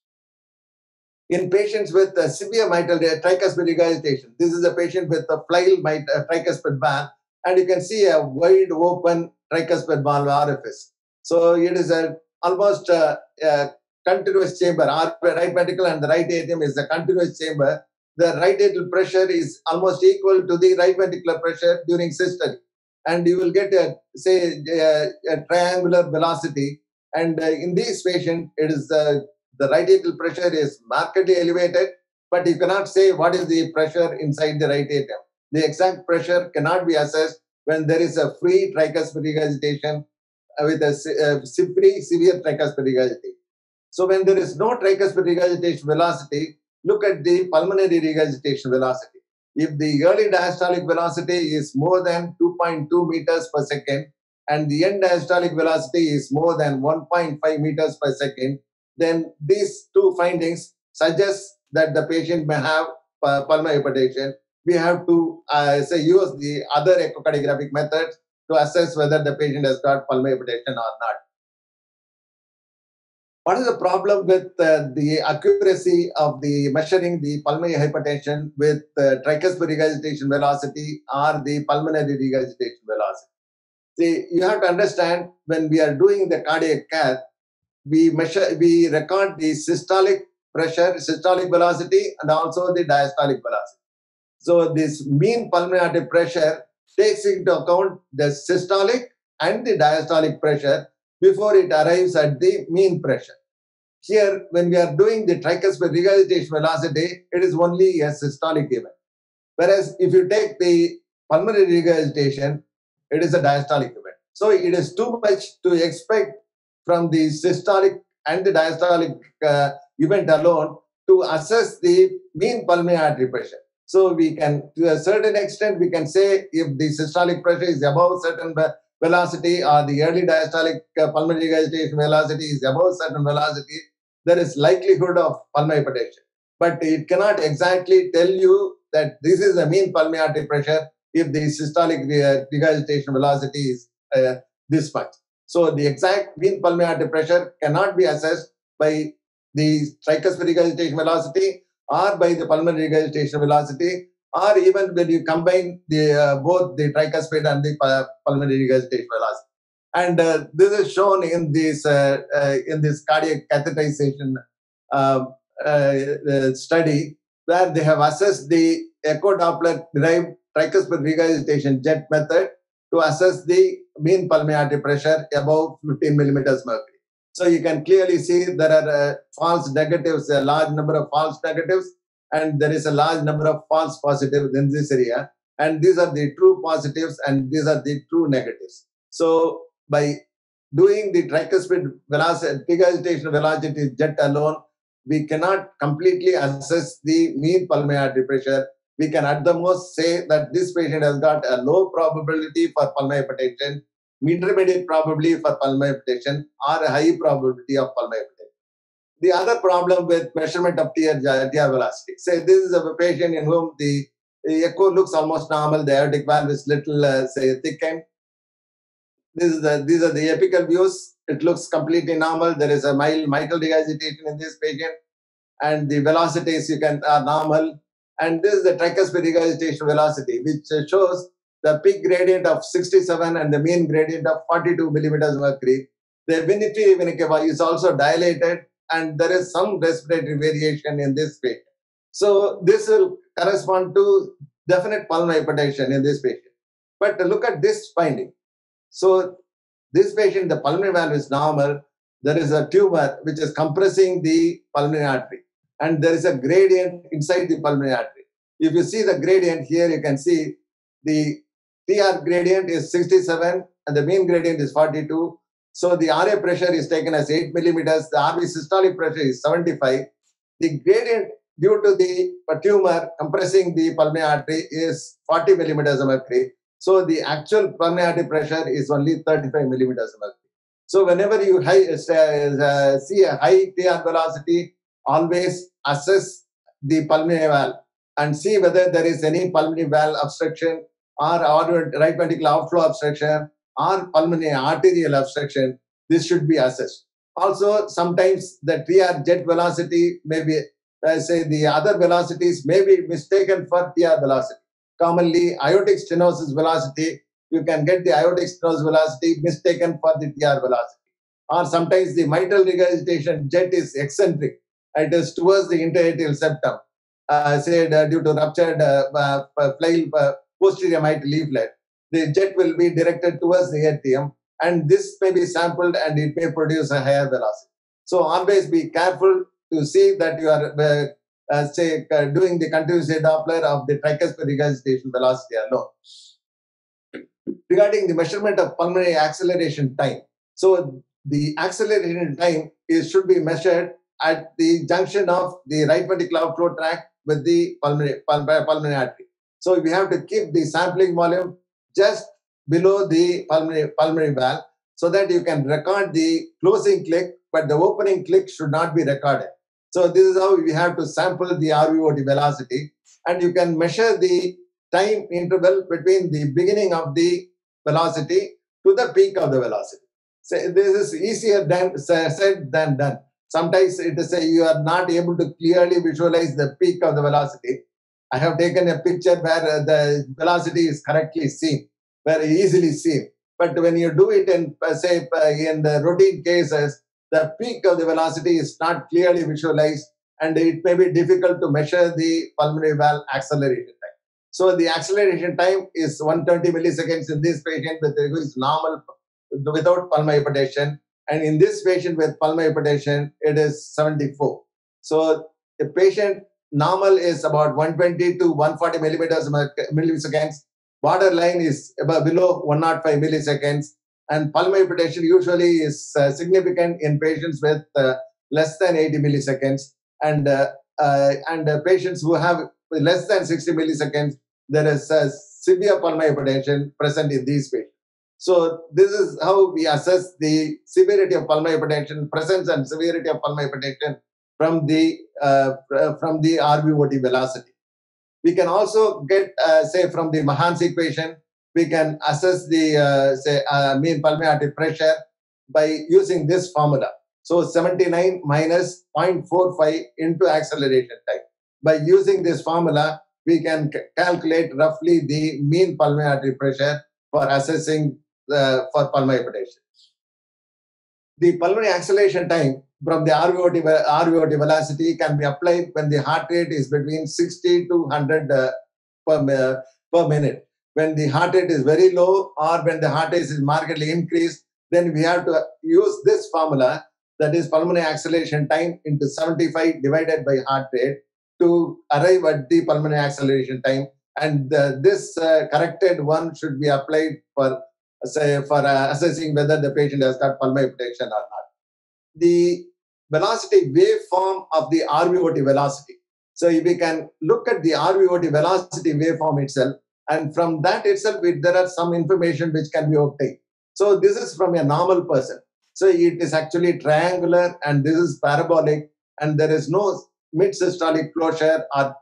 In patients with severe mitral tricuspid regurgitation, this is a patient with a flail tricuspid valve, and you can see a wide open tricuspid valve orifice. So it is almost a continuous chamber. Our right ventricle and the right atrium is a continuous chamber. The right atrial pressure is almost equal to the right ventricular pressure during systole, and you will get a triangular velocity. And in this patient, it is the right atrial pressure is markedly elevated, but you cannot say what is the pressure inside the right atrium. The exact pressure cannot be assessed when there is a free tricuspid regurgitation with a severe tricuspid regurgitation. So when there is no tricuspid regurgitation velocity, look at the pulmonary regurgitation velocity. If the early diastolic velocity is more than 2.2 meters per second and the end diastolic velocity is more than 1.5 meters per second, then these two findings suggest that the patient may have pulmonary hypertension. We have to use the other echocardiographic methods to assess whether the patient has got pulmonary hypertension or not. What is the problem with the accuracy of the measuring the pulmonary hypertension with tricuspid regurgitation velocity or the pulmonary regurgitation velocity? See, you have to understand when we are doing the cardiac cath, we record the systolic pressure, systolic velocity, and also the diastolic velocity. So this mean pulmonary artery pressure takes into account the systolic and the diastolic pressure before it arrives at the mean pressure. Here, when we are doing the tricuspid regurgitation velocity, it is only a systolic event. Whereas if you take the pulmonary regurgitation, it is a diastolic event. So it is too much to expect from the systolic and the diastolic event alone to assess the mean pulmonary artery pressure. So we can, to a certain extent, we can say if the systolic pressure is above certain velocity or the early diastolic pulmonary regurgitation velocity is above certain velocity, there is likelihood of pulmonary hypertension. But it cannot exactly tell you that this is the mean pulmonary artery pressure if the systolic regurgitation velocity is this much. So the exact mean pulmonary artery pressure cannot be assessed by the tricuspid regurgitation velocity or by the pulmonary regurgitation velocity, or even when you combine the both the tricuspid and the pulmonary regurgitation velocity. And this is shown in this cardiac catheterization study, where they have assessed the echo Doppler derived tricuspid regurgitation jet method to assess the mean pulmonary artery pressure above 15 millimeters mercury. So you can clearly see there are false negatives, a large number of false negatives, and there is a large number of false positives in this area. And these are the true positives and these are the true negatives. So by doing the tricuspid velocity, regurgitation velocity jet alone, we cannot completely assess the mean pulmonary artery pressure. We can at the most say that this patient has got a low probability for pulmonary hypertension, intermediate probability for pulmonary hypertension, or a high probability of pulmonary hypertension. The other problem with measurement of TR velocity, say this is a patient in whom the echo looks almost normal, the aortic valve is little, say, thickened. These are the apical views. It looks completely normal. There is a mild mitral regurgitation in this patient, and the velocities are normal. And this is the tricuspid regurgitation velocity, which shows the peak gradient of 67 and the mean gradient of 42 millimeters mercury. The ventricular vena cava is also dilated, and there is some respiratory variation in this patient. So this will correspond to definite pulmonary hypertension in this patient. But look at this finding. So this patient, the pulmonary valve is normal. There is a tumor which is compressing the pulmonary artery, and there is a gradient inside the pulmonary artery. If you see the gradient here, you can see the TR gradient is 67 and the mean gradient is 42. So the RA pressure is taken as 8 millimeters. The RV systolic pressure is 75. The gradient due to the tumor compressing the pulmonary artery is 40 millimeters of mercury. So the actual pulmonary artery pressure is only 35 millimeters of mercury. So whenever you see a high TR velocity, always assess the pulmonary valve and see whether there is any pulmonary valve obstruction or right ventricular outflow obstruction or pulmonary arterial obstruction. This should be assessed. Also, sometimes the TR jet velocity may be, say the other velocities may be mistaken for TR velocity. Commonly, aortic stenosis velocity, you can get the aortic stenosis velocity mistaken for the TR velocity. Or sometimes the mitral regurgitation jet is eccentric. It is towards the interatrial septum, say due to ruptured flail posterior mitral leaflet. The jet will be directed towards the atrium, and this may be sampled and it may produce a higher velocity. So always be careful to see that you are doing the continuous Doppler of the tricuspid regurgitation velocity alone. Regarding the measurement of pulmonary acceleration time, so the acceleration time should be measured at the junction of the right ventricular outflow tract with the pulmonary artery. So we have to keep the sampling volume just below the pulmonary valve so that you can record the closing click, but the opening click should not be recorded. So this is how we have to sample the RVOT velocity, and you can measure the time interval between the beginning of the velocity to the peak of the velocity. So this is easier said than done. Sometimes it is you are not able to clearly visualize the peak of the velocity. I have taken a picture where the velocity is correctly seen, very easily seen. But when you do it in, say, in the routine cases, the peak of the velocity is not clearly visualized, and it may be difficult to measure the pulmonary valve acceleration time. So the acceleration time is 120 milliseconds in this patient who is normal without pulmonary hypertension. And in this patient with pulmonary hypertension, it is 74. So the patient normal is about 120 to 140 milliseconds. Borderline is below 105 milliseconds. And pulmonary hypertension usually is significant in patients with less than 80 milliseconds, and patients who have less than 60 milliseconds, there is severe pulmonary hypertension present in these patients. So this is how we assess the severity of pulmonary hypertension, presence and severity of pulmonary hypertension from the RVOT velocity. We can also get, say, from the Mahan's equation, we can assess the mean pulmonary artery pressure by using this formula. So 79 minus 0.45 into acceleration time. By using this formula, we can calculate roughly the mean pulmonary artery pressure for assessing for pulmonary hypertension. The pulmonary acceleration time from the RVOT velocity can be applied when the heart rate is between 60 to 100 per minute. When the heart rate is very low or when the heart rate is markedly increased, then we have to use this formula, that is pulmonary acceleration time into 75 divided by heart rate, to arrive at the pulmonary acceleration time. And this corrected one should be applied for assessing whether the patient has got pulmonary hypertension or not. The velocity waveform of the RVOT velocity. So if we can look at the RVOT velocity waveform itself, and from that itself, there are some information which can be obtained. So this is from a normal person. So it is actually triangular, and this is parabolic, and there is no mid-systolic closure or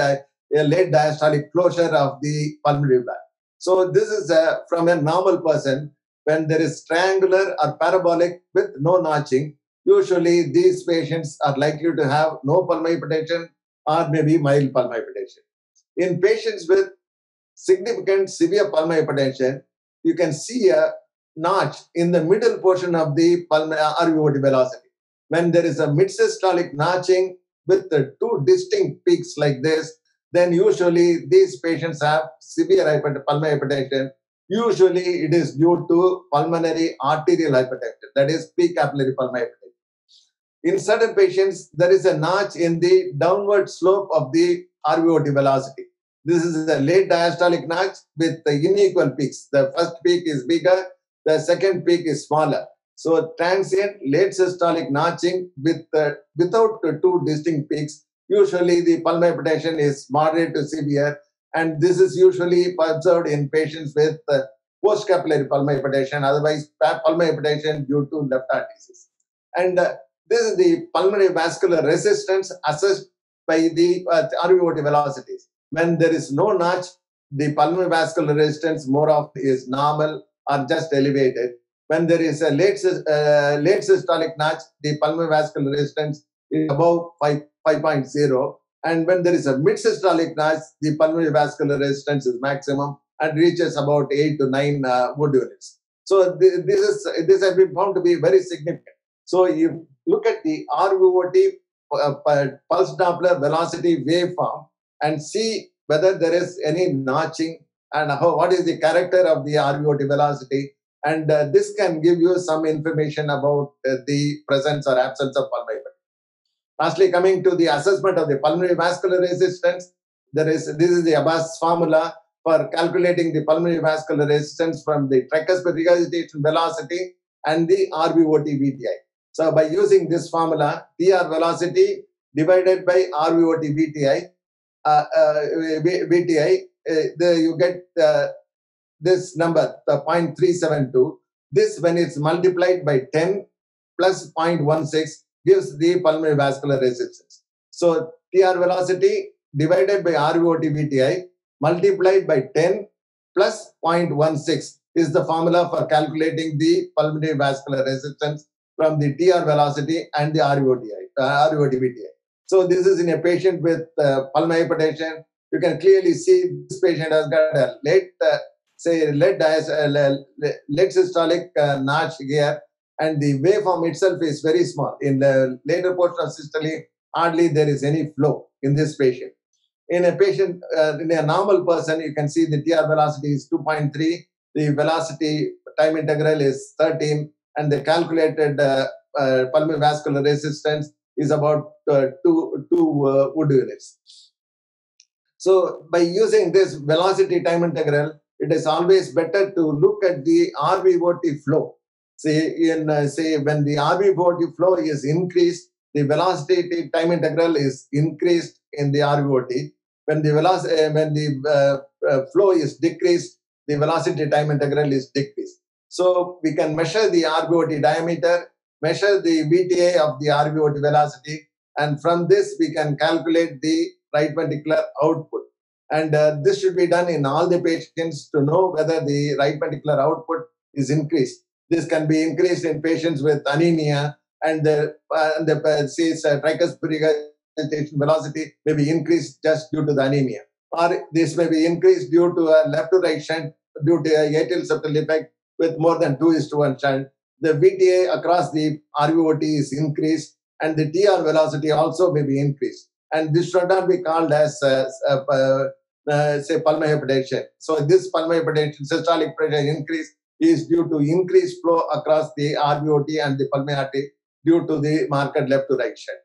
late diastolic closure of the pulmonary valve. So this is from a normal person. When there is triangular or parabolic with no notching, usually these patients are likely to have no pulmonary hypertension or maybe mild pulmonary hypertension. In patients with significant severe pulmonary hypertension, you can see a notch in the middle portion of the pulmonary RVOT velocity. When there is a mid-systolic notching with the two distinct peaks like this, then usually these patients have severe pulmonary hypertension. Usually it is due to pulmonary arterial hypertension, that is peak capillary pulmonary hypertension. In certain patients, there is a notch in the downward slope of the RVOT velocity. This is a late diastolic notch with the unequal peaks. The first peak is bigger, the second peak is smaller. So transient late systolic notching without the two distinct peaks. Usually the pulmonary hypertension is moderate to severe, and this is usually observed in patients with post-capillary pulmonary hypertension, otherwise pulmonary hypertension due to left heart disease. And this is the pulmonary vascular resistance assessed by the RVOT velocities. When there is no notch, the pulmonary vascular resistance more often is normal or just elevated. When there is a late systolic notch, the pulmonary vascular resistance is above 5.0. And when there is a mid-systolic notch, the pulmonary vascular resistance is maximum and reaches about 8 to 9 Wood units. So this has been found to be very significant. So you look at the RVOT pulse Doppler velocity waveform and see whether there is any notching and what is the character of the RVOT velocity. And this can give you some information about the presence or absence of pulmonary hypertension. Lastly, coming to the assessment of the pulmonary vascular resistance, this is the Abbas formula for calculating the pulmonary vascular resistance from the tricuspid regurgitation velocity and the RVOT VTI. So by using this formula, TR velocity divided by RVOT VTI, you get this number, the 0.372. This, when it's multiplied by 10 plus 0.16, gives the pulmonary vascular resistance. So TR velocity divided by RVOT VTI multiplied by 10 plus 0.16 is the formula for calculating the pulmonary vascular resistance from the TR velocity and the RVOT VTI. So this is in a patient with pulmonary hypertension. You can clearly see this patient has got a late systolic notch here, and the waveform itself is very small. In the later portion of systole, hardly there is any flow in this patient. In a patient, in a normal person, you can see the TR velocity is 2.3, the velocity time integral is 13, and the calculated pulmonary vascular resistance is about 2 Wood units. So by using this velocity time integral, it is always better to look at the RVOT flow. Say when the RVOT flow is increased, the velocity time integral is increased in the RVOT. When the flow is decreased, the velocity time integral is decreased. So we can measure the RVOT diameter, measure the VTA of the RVOT velocity, and from this we can calculate the right ventricular output. And this should be done in all the patients to know whether the right ventricular output is increased. This can be increased in patients with anemia, and the tricuspid regurgitation velocity may be increased just due to the anemia, or this may be increased due to a left to right shunt due to a atrial septal defect with more than 2:1 shunt. The VTA across the RVOT is increased, and the TR velocity also may be increased. And this should not be called as say pulmonary hypertension. So this pulmonary hypertension, systolic pressure increase, is due to increased flow across the RVOT and the pulmonary artery due to the marked left to right shunt.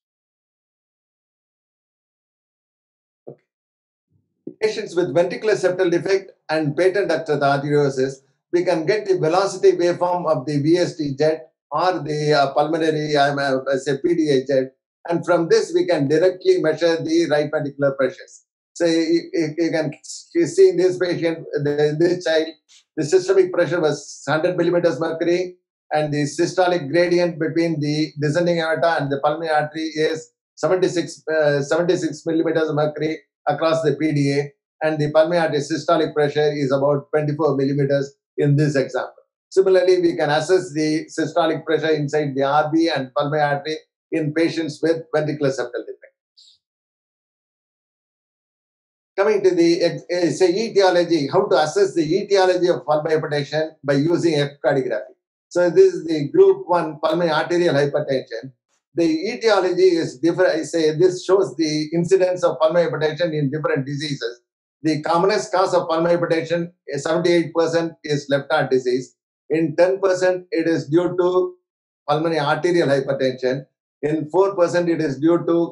Okay. Patients with ventricular septal defect and patent ductal arteriosus, we can get the velocity waveform of the VSD jet or the pulmonary, say PDA jet, and from this we can directly measure the right ventricular pressures. So you can see in this patient, this child, the systemic pressure was 100 millimeters mercury, and the systolic gradient between the descending aorta and the pulmonary artery is 76 millimeters mercury across the PDA, and the pulmonary artery systolic pressure is about 24 millimeters in this example. Similarly, we can assess the systolic pressure inside the RV and pulmonary artery in patients with ventricular septal defect. Coming to the etiology, how to assess the etiology of pulmonary hypertension by using echocardiography. So this is the group 1 pulmonary arterial hypertension. The etiology is different. This shows the incidence of pulmonary hypertension in different diseases. The commonest cause of pulmonary hypertension, 78%, is left heart disease. In 10%, it is due to pulmonary arterial hypertension. In 4%, it is due to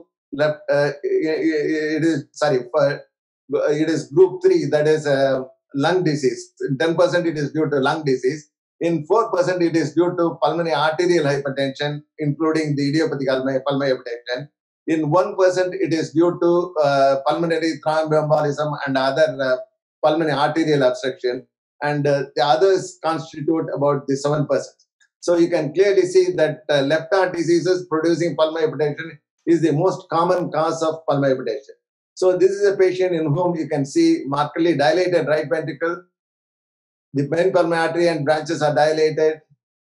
it is group 3, that is lung disease. In 10%, it is due to lung disease. In 4%, it is due to pulmonary arterial hypertension, including the idiopathic pulmonary hypertension. In 1%, it is due to pulmonary thromboembolism and other pulmonary arterial obstruction. And the others constitute about the 7%. So you can clearly see that left heart diseases producing pulmonary hypertension is the most common cause of pulmonary hypertension. So this is a patient in whom you can see markedly dilated right ventricle. The main pulmonary artery and branches are dilated.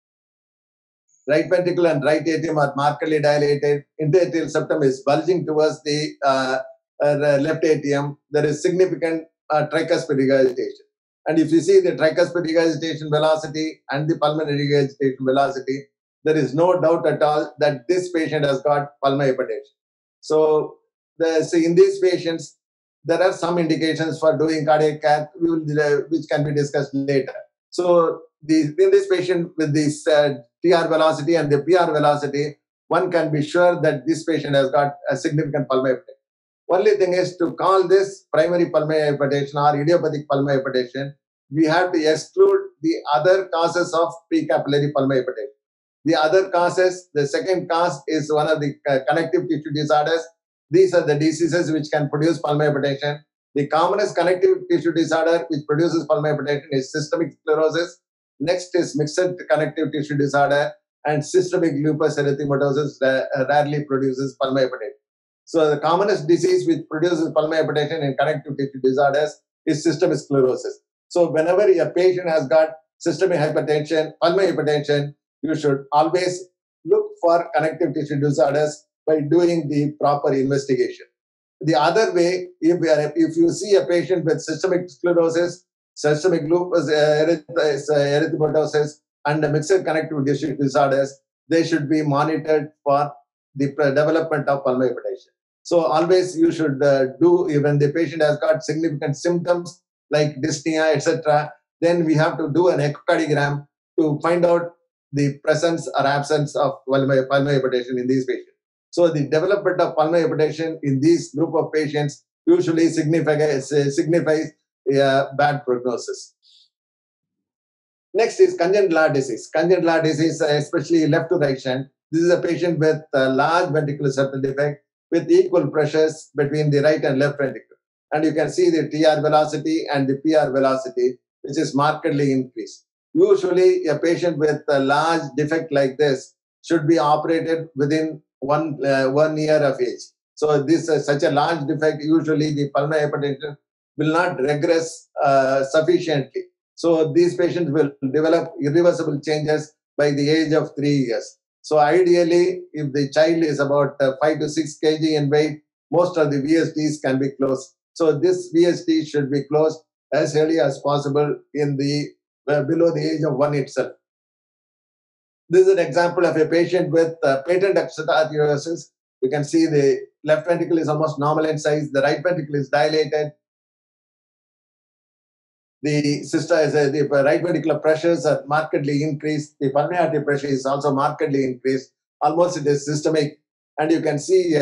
Right ventricle and right atrium are markedly dilated. Interatrial septum is bulging towards the left atrium. There is significant tricuspid regurgitation. And if you see the tricuspid regurgitation velocity and the pulmonary regurgitation velocity, there is no doubt at all that this patient has got pulmonary hypertension. So in these patients, there are some indications for doing cardiac cath, which can be discussed later. So in this patient with this TR velocity and the PR velocity, one can be sure that this patient has got a significant pulmonary hypertension. Only thing is, to call this primary pulmonary hypertension or idiopathic pulmonary hypertension, we have to exclude the other causes of precapillary pulmonary hypertension. The other causes, the second cause is one of the connective tissue disorders. These are the diseases which can produce pulmonary hypertension. The commonest connective tissue disorder which produces pulmonary hypertension is systemic sclerosis. Next is mixed connective tissue disorder, and systemic lupus erythematosus rarely produces pulmonary hypertension. So the commonest disease which produces pulmonary hypertension in connective tissue disorders is systemic sclerosis. So whenever a patient has got systemic hypertension, pulmonary hypertension, you should always look for connective tissue disorders by doing the proper investigation. The other way, if you see a patient with systemic sclerosis, systemic lupus erythematosus, and mixed connective tissue disorders, they should be monitored for the development of pulmonary hypertension. So always you should do, even the patient has got significant symptoms like dyspnea, etc., then we have to do an echocardiogram to find out the presence or absence of pulmonary hypertension in these patients. So the development of pulmonary hypertension in this group of patients usually signifies bad prognosis. Next is congenital heart disease. Congenital heart disease, especially left to right shunt. This is a patient with a large ventricular septal defect with equal pressures between the right and left ventricle. And you can see the TR velocity and the PR velocity, which is markedly increased. Usually, a patient with a large defect like this should be operated within 1 year of age. So, this such a large defect, usually the pulmonary hypertension will not regress sufficiently. So these patients will develop irreversible changes by the age of 3 years. So ideally, if the child is about 5 to 6 kg in weight, most of the VSDs can be closed. So this VSD should be closed as early as possible in the below the age of 1 itself. This is an example of a patient with patent ductal arteriosus. You can see the left ventricle is almost normal in size, the right ventricle is dilated. The right ventricular pressures are markedly increased. The pulmonary artery pressure is also markedly increased. Almost it is systemic. And you can see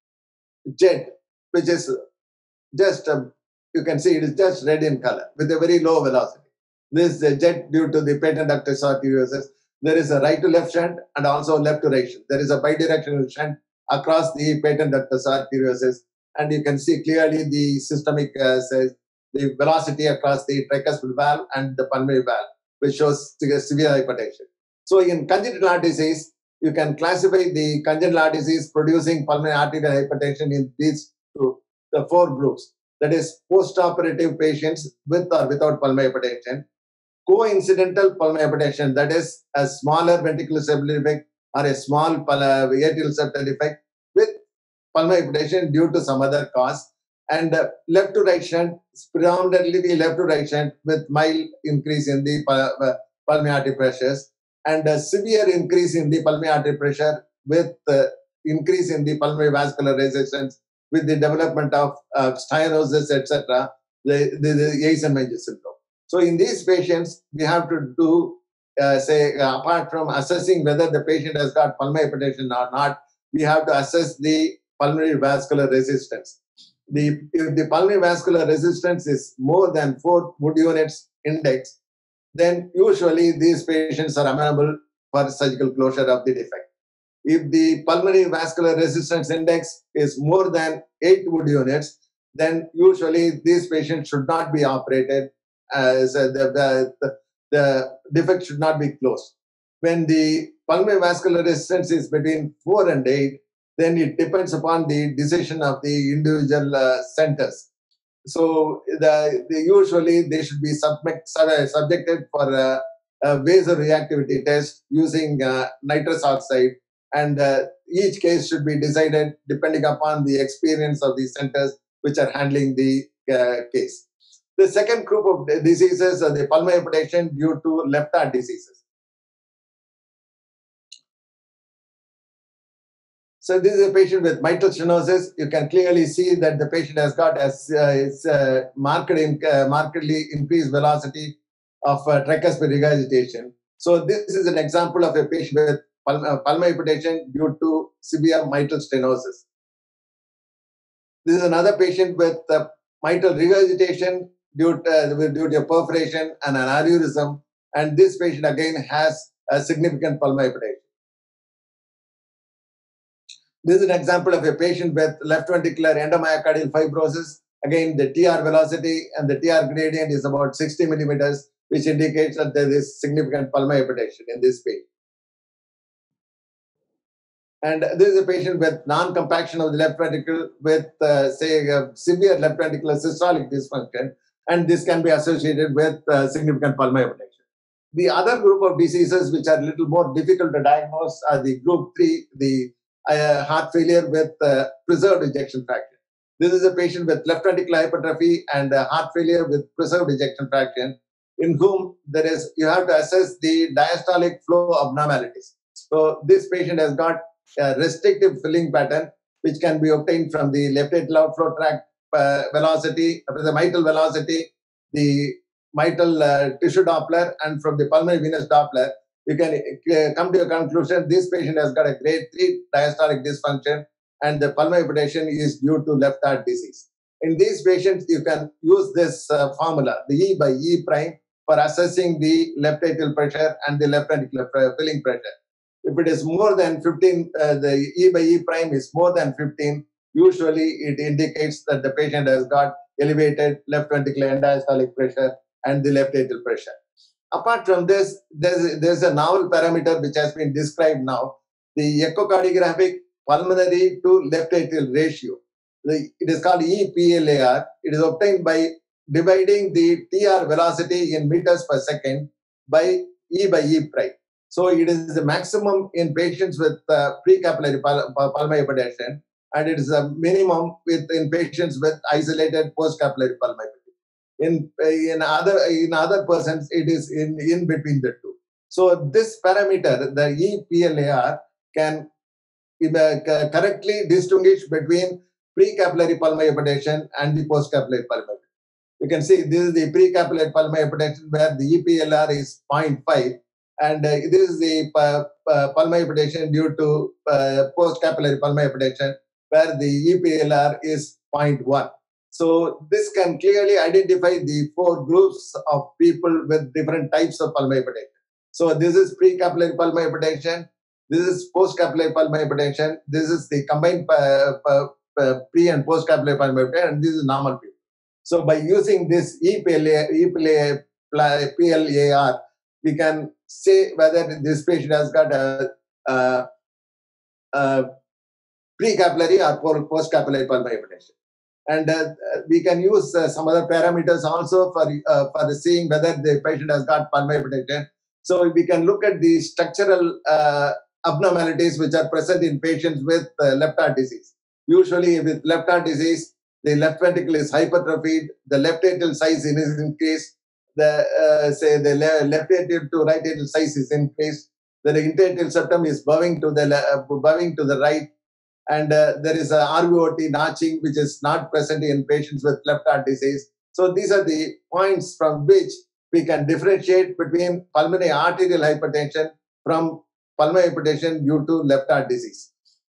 jet, which is just, you can see it is just red in color with a very low velocity. This jet due to the patent ductal arteriosus. There is a right to left shunt and also left to right shunt. There is a bidirectional shunt across the patent ductal arteriosus. And you can see clearly the systemic the velocity across the tricuspid valve and the pulmonary valve, which shows severe hypertension. So in congenital heart disease, you can classify the congenital heart disease producing pulmonary arterial hypertension in these the 4 groups. That is post-operative patients with or without pulmonary hypertension, coincidental pulmonary hypertension, that is a smaller ventricular septal defect or a small atrial septal defect with pulmonary hypertension due to some other cause, and left to right shunt, predominantly the left to right shunt with mild increase in the pulmonary artery pressures, and a severe increase in the pulmonary artery pressure with increase in the pulmonary vascular resistance with the development of stenosis, etc., the Eisenmenger syndrome. So in these patients, we have to do, apart from assessing whether the patient has got pulmonary hypertension or not, we have to assess the pulmonary vascular resistance. If the pulmonary vascular resistance is more than 4 Wood units index, then usually these patients are amenable for surgical closure of the defect. If the pulmonary vascular resistance index is more than 8 Wood units, then usually these patients should not be operated, as the defect should not be closed. When the pulmonary vascular resistance is between 4 and 8, then it depends upon the decision of the individual centers. So usually they should be subjected for a vasoreactivity test using nitrous oxide, and each case should be decided depending upon the experience of the centers which are handling the case. The second group of diseases are the pulmonary hypertension due to left heart diseases. So this is a patient with mitral stenosis. You can clearly see that the patient has got markedly increased velocity of tricuspid regurgitation. So this is an example of a patient with pulmonary hypertension due to severe mitral stenosis. This is another patient with mitral regurgitation due to a perforation and an aneurysm, and this patient again has a significant pulmonary hypertension. This is an example of a patient with left ventricular endomyocardial fibrosis. Again, the TR velocity and the TR gradient is about 60 millimeters, which indicates that there is significant pulmonary hypertension in this patient. And this is a patient with non-compaction of the left ventricle with, severe left ventricular systolic dysfunction, and this can be associated with significant pulmonary hypertension. The other group of diseases which are a little more difficult to diagnose are the group 3, the heart failure with preserved ejection fraction. This is a patient with left ventricular hypertrophy and heart failure with preserved ejection fraction, in whom you have to assess the diastolic flow abnormalities. So this patient has got a restrictive filling pattern, which can be obtained from the left atrial outflow tract velocity, the mitral velocity, the mitral tissue Doppler, and from the pulmonary venous Doppler. You can come to a conclusion this patient has got a grade 3 diastolic dysfunction, and the pulmonary hypertension is due to left heart disease. In these patients, you can use this formula, the E by E prime, for assessing the left atrial pressure and the left ventricular filling pressure. If it is more than 15, the E by E prime is more than 15, usually it indicates that the patient has got elevated left ventricular end-diastolic pressure and the left atrial pressure. Apart from this, there's a novel parameter which has been described now, the echocardiographic pulmonary to left atrial ratio. It is called EPLAR. It is obtained by dividing the TR velocity in meters per second by E by E prime. So it is the maximum in patients with precapillary pulmonary hypertension, and it is a minimum in patients with isolated postcapillary pulmonary hypertension. In other persons, it is in between the two. So this parameter, the EPLAR, can correctly distinguish between precapillary pulmonary hypertension and the postcapillary pulmonary hypertension. You can see this is the precapillary pulmonary hypertension where the EPLR is 0.5, and this is the pulmonary hypertension due to postcapillary pulmonary hypertension where the EPLR is 0.1. So this can clearly identify the 4 groups of people with different types of pulmonary hypertension. So this is precapillary pulmonary hypertension, this is postcapillary pulmonary hypertension, this is the combined pre and postcapillary pulmonary hypertension, and this is normal people. So by using this EPLAR, we can say whether this patient has got a precapillary or postcapillary pulmonary hypertension. And we can use some other parameters also for seeing whether the patient has got pulmonary hypertension. So we can look at the structural abnormalities which are present in patients with left heart disease. Usually with left heart disease, the left ventricle is hypertrophied, the left atrial size is increased, the left atrial to right atrial size is increased, the interatrial septum is bowing to the right, and there is a RVOT notching which is not present in patients with left heart disease. So these are the points from which we can differentiate between pulmonary arterial hypertension from pulmonary hypertension due to left heart disease.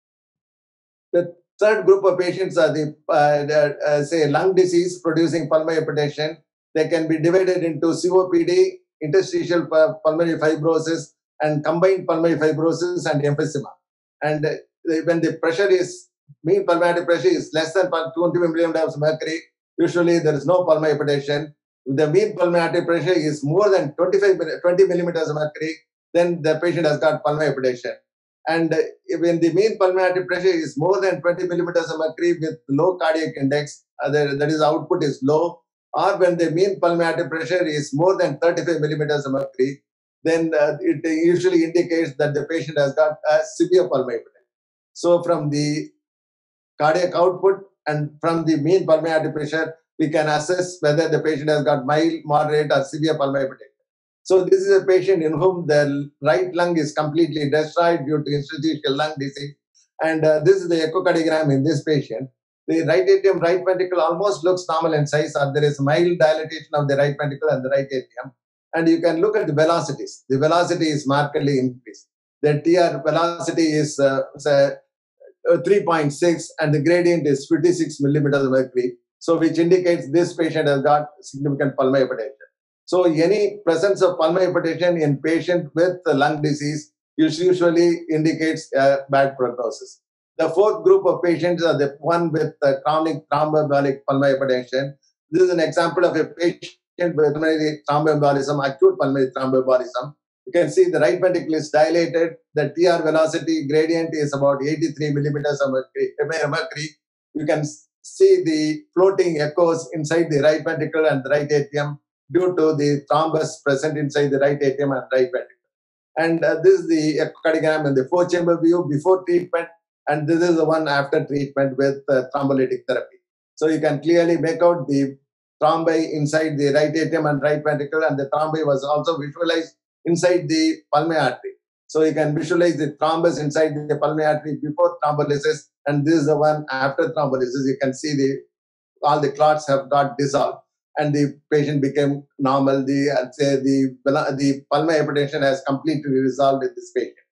The third group of patients are the lung disease producing pulmonary hypertension. They can be divided into COPD, interstitial pulmonary fibrosis, and combined pulmonary fibrosis and emphysema. And when the pressure is, mean pulmonary pressure is less than 20 millimeters of mercury, usually there is no pulmonary hypertension. If the mean pulmonary pressure is more than 20 millimeters of mercury, then the patient has got pulmonary hypertension. And when the mean pulmonary pressure is more than 20 millimeters of mercury with low cardiac index, that is output is low, or when the mean pulmonary pressure is more than 35 millimeters of mercury, then it usually indicates that the patient has got a severe pulmonary hypertension. So from the cardiac output and from the mean pulmonary pressure, we can assess whether the patient has got mild, moderate, or severe pulmonary hypertension. So this is a patient in whom the right lung is completely destroyed due to interstitial lung disease. And this is the echocardiogram in this patient. The right atrium, right ventricle almost looks normal in size, or there is mild dilatation of the right ventricle and the right atrium. And you can look at the velocities. The velocity is markedly increased. The TR velocity is 3.6 and the gradient is 56 millimeters of mercury. So which indicates this patient has got significant pulmonary hypertension. So any presence of pulmonary hypertension in patient with lung disease usually indicates a bad prognosis. The fourth group of patients are the one with chronic thromboembolic pulmonary hypertension. This is an example of a patient with pulmonary thromboembolism, acute pulmonary thromboembolism. You can see the right ventricle is dilated. The TR velocity gradient is about 83 millimeters of mercury. You can see the floating echoes inside the right ventricle and the right atrium due to the thrombus present inside the right atrium and right ventricle. And this is the echocardiogram in the 4-chamber view before treatment, and this is the one after treatment with thrombolytic therapy. So you can clearly make out the thrombi inside the right atrium and right ventricle, and the thrombi was also visualized inside the pulmonary artery. So you can visualize the thrombus inside the pulmonary artery before thrombolysis, and this is the one after thrombolysis. You can see all the clots have got dissolved, and the patient became normal. The pulmonary hypertension has completely resolved in this patient.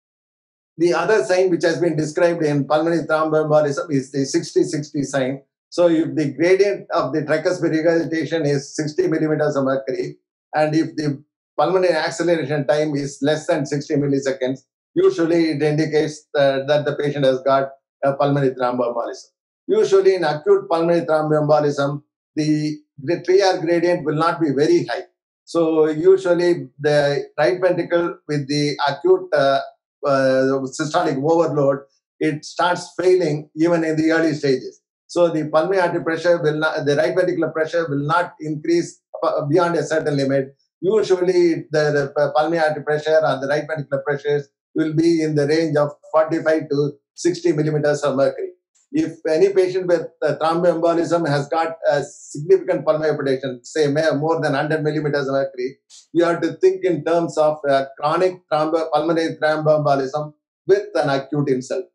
The other sign which has been described in pulmonary thromboembolism is the 60-60 sign. So if the gradient of the tricuspid regurgitation is 60 millimeters of mercury, and if the pulmonary acceleration time is less than 60 milliseconds, usually it indicates that the patient has got a pulmonary thromboembolism. Usually in acute pulmonary thromboembolism, the 3R gradient will not be very high. So usually the right ventricle with the acute systolic overload, it starts failing even in the early stages. So the pulmonary artery pressure will not, the right ventricular pressure will not increase beyond a certain limit. Usually the pulmonary artery pressure or the right ventricular pressures will be in the range of 45 to 60 millimeters of mercury. If any patient with thromboembolism has got a significant pulmonary hypertension, say more than 100 millimeters of mercury, you have to think in terms of chronic pulmonary thromboembolism with an acute insult.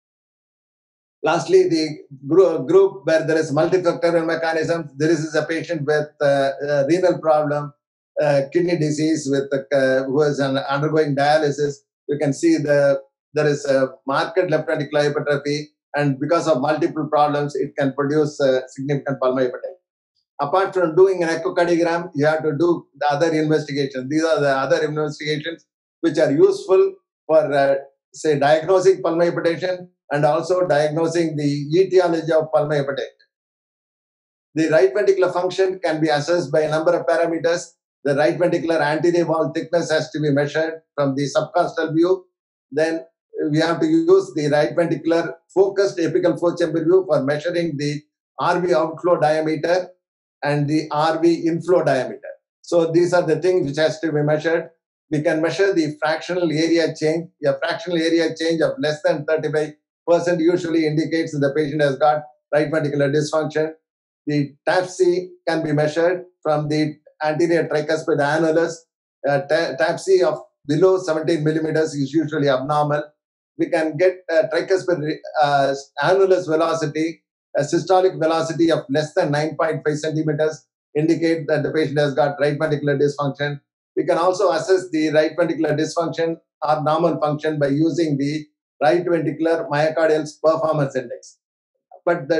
Lastly, the group where there is multifactorial mechanism, there is a patient with renal problem, kidney disease with who is undergoing dialysis. You can see there is a marked left ventricular hypertrophy, and because of multiple problems, it can produce significant pulmonary hypertension. Apart from doing an echocardiogram, you have to do the other investigations. These are the other investigations which are useful for, say, diagnosing pulmonary hypertension and also diagnosing the etiology of pulmonary hypertension. The right ventricular function can be assessed by a number of parameters. The right ventricular anterior wall thickness has to be measured from the subcostal view. Then we have to use the right ventricular focused apical flow chamber view for measuring the RV outflow diameter and the RV inflow diameter. So these are the things which has to be measured. We can measure the fractional area change. A fractional area change of less than 35% usually indicates that the patient has got right ventricular dysfunction. The TAPC can be measured from the anterior tricuspid annulus. TAPC of below 17 millimeters is usually abnormal. We can get tricuspid annulus velocity, a systolic velocity of less than 9.5 centimeters, indicate that the patient has got right ventricular dysfunction. We can also assess the right ventricular dysfunction or normal function by using the right ventricular myocardial performance index. But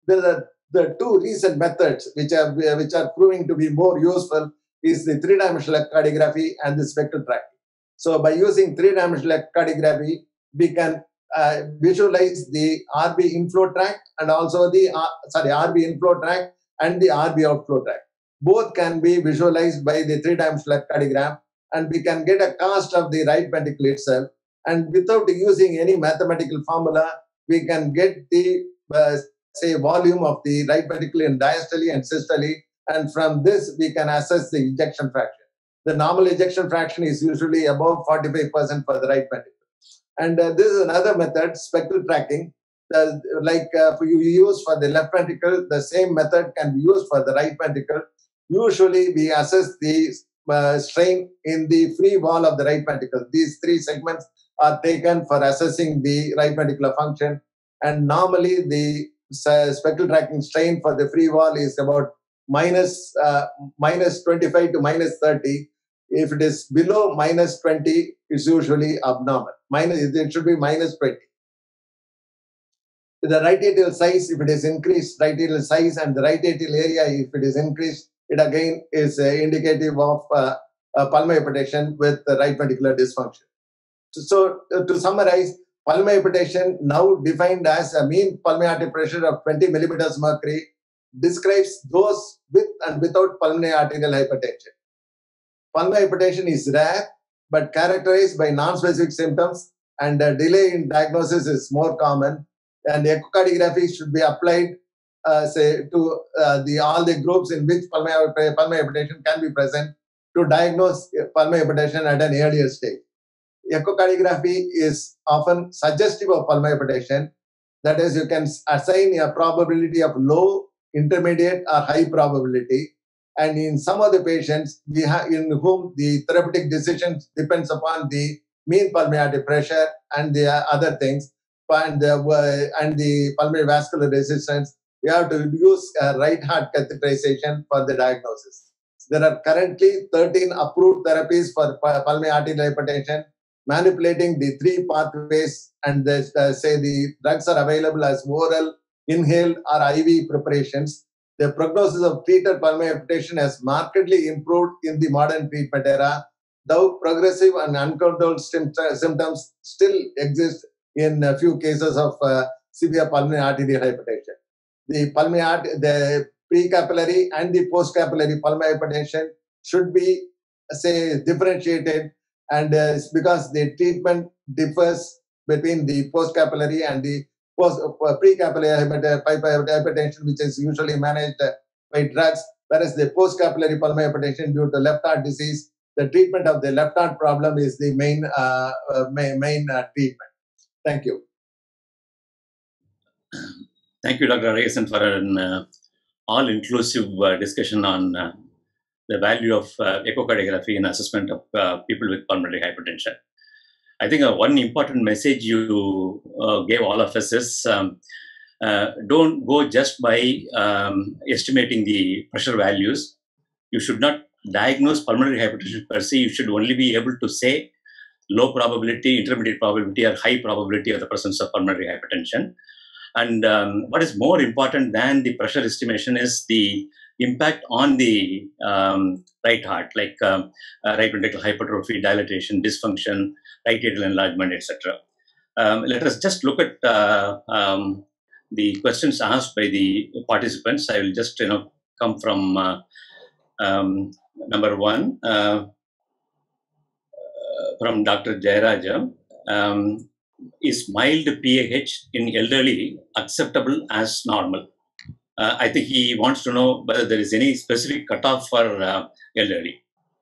the two recent methods which are proving to be more useful is the three-dimensional echocardiography and the spectral tracking. So by using three-dimensional echocardiography, we can visualize the RB inflow tract and also the RB inflow tract and the RB outflow tract. Both can be visualized by the three-dimensional echocardiogram, and we can get a cast of the right ventricle itself. And without using any mathematical formula, we can get the say volume of the right ventricle in diastole and systole, and from this we can assess the ejection fraction. The normal ejection fraction is usually above 45% for the right ventricle. And this is another method, spectral tracking. You use for the left ventricle, the same method can be used for the right ventricle. Usually we assess the strain in the free wall of the right ventricle. These three segments are taken for assessing the right ventricular function. And normally the spectral tracking strain for the free wall is about minus 25 to minus 30. If it is below minus 20, it's usually abnormal. It should be minus 20. The right atrial size, if it is increased, right atrial size and the right atrial area, if it is increased, it again is indicative of pulmonary hypertension with the right ventricular dysfunction. So to summarize, pulmonary hypertension, now defined as a mean pulmonary artery pressure of 20 millimeters mercury, describes those with and without pulmonary arterial hypertension. Pulmonary hypertension is rare, but characterized by non-specific symptoms, and delay in diagnosis is more common. And echocardiography should be applied, to all the groups in which pulmonary hypertension can be present to diagnose pulmonary hypertension at an earlier stage. Echocardiography is often suggestive of pulmonary hypertension. That is, you can assign a probability of low, intermediate, or high probability. And in some of the patients, in whom the therapeutic decision depends upon the mean pulmonary artery pressure and the other things, and the pulmonary vascular resistance, we have to use right heart catheterization for the diagnosis. There are currently 13 approved therapies for pulmonary arterial hypertension, manipulating the three pathways, and the drugs are available as oral, inhaled or IV preparations. The prognosis of treated pulmonary hypertension has markedly improved in the modern treatment era, though progressive and uncontrolled symptoms still exist in a few cases of severe pulmonary arterial hypertension. The precapillary and the postcapillary pulmonary hypertension should be, differentiated, and because the treatment differs between the postcapillary and the precapillary hypertension, which is usually managed by drugs, whereas the postcapillary pulmonary hypertension due to left heart disease, the treatment of the left heart problem is the main treatment. Thank you. Thank you, Dr. Aragesan, for an all-inclusive discussion on the value of echocardiography in assessment of people with pulmonary hypertension. I think one important message you gave all of us is don't go just by estimating the pressure values. You should not diagnose pulmonary hypertension per se. You should only be able to say low probability, intermediate probability, or high probability of the presence of pulmonary hypertension. And what is more important than the pressure estimation is the impact on the right heart, like right ventricular hypertrophy, dilatation, dysfunction, right atrial enlargement, etc. Let us just look at the questions asked by the participants. I will just come from number one from Dr. Jayaraja. Is mild PAH in elderly acceptable as normal? I think he wants to know whether there is any specific cutoff for elderly.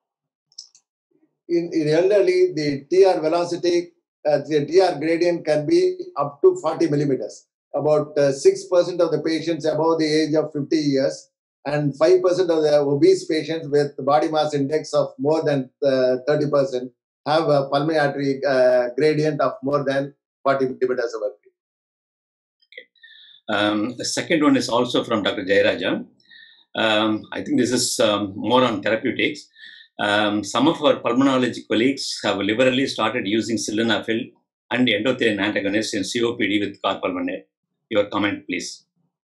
In elderly, the TR velocity, the TR gradient can be up to 40 millimeters. About 6% of the patients above the age of 50 years and 5% of the obese patients with body mass index of more than 30% have a pulmonary artery gradient of more than 40 millimeters over Okay. The second one is also from Dr. Jayaraja. I think this is more on therapeutics. Some of our pulmonology colleagues have liberally started using sildenafil and endothelin antagonists in COPD with cor pulmonale. Your comment, please.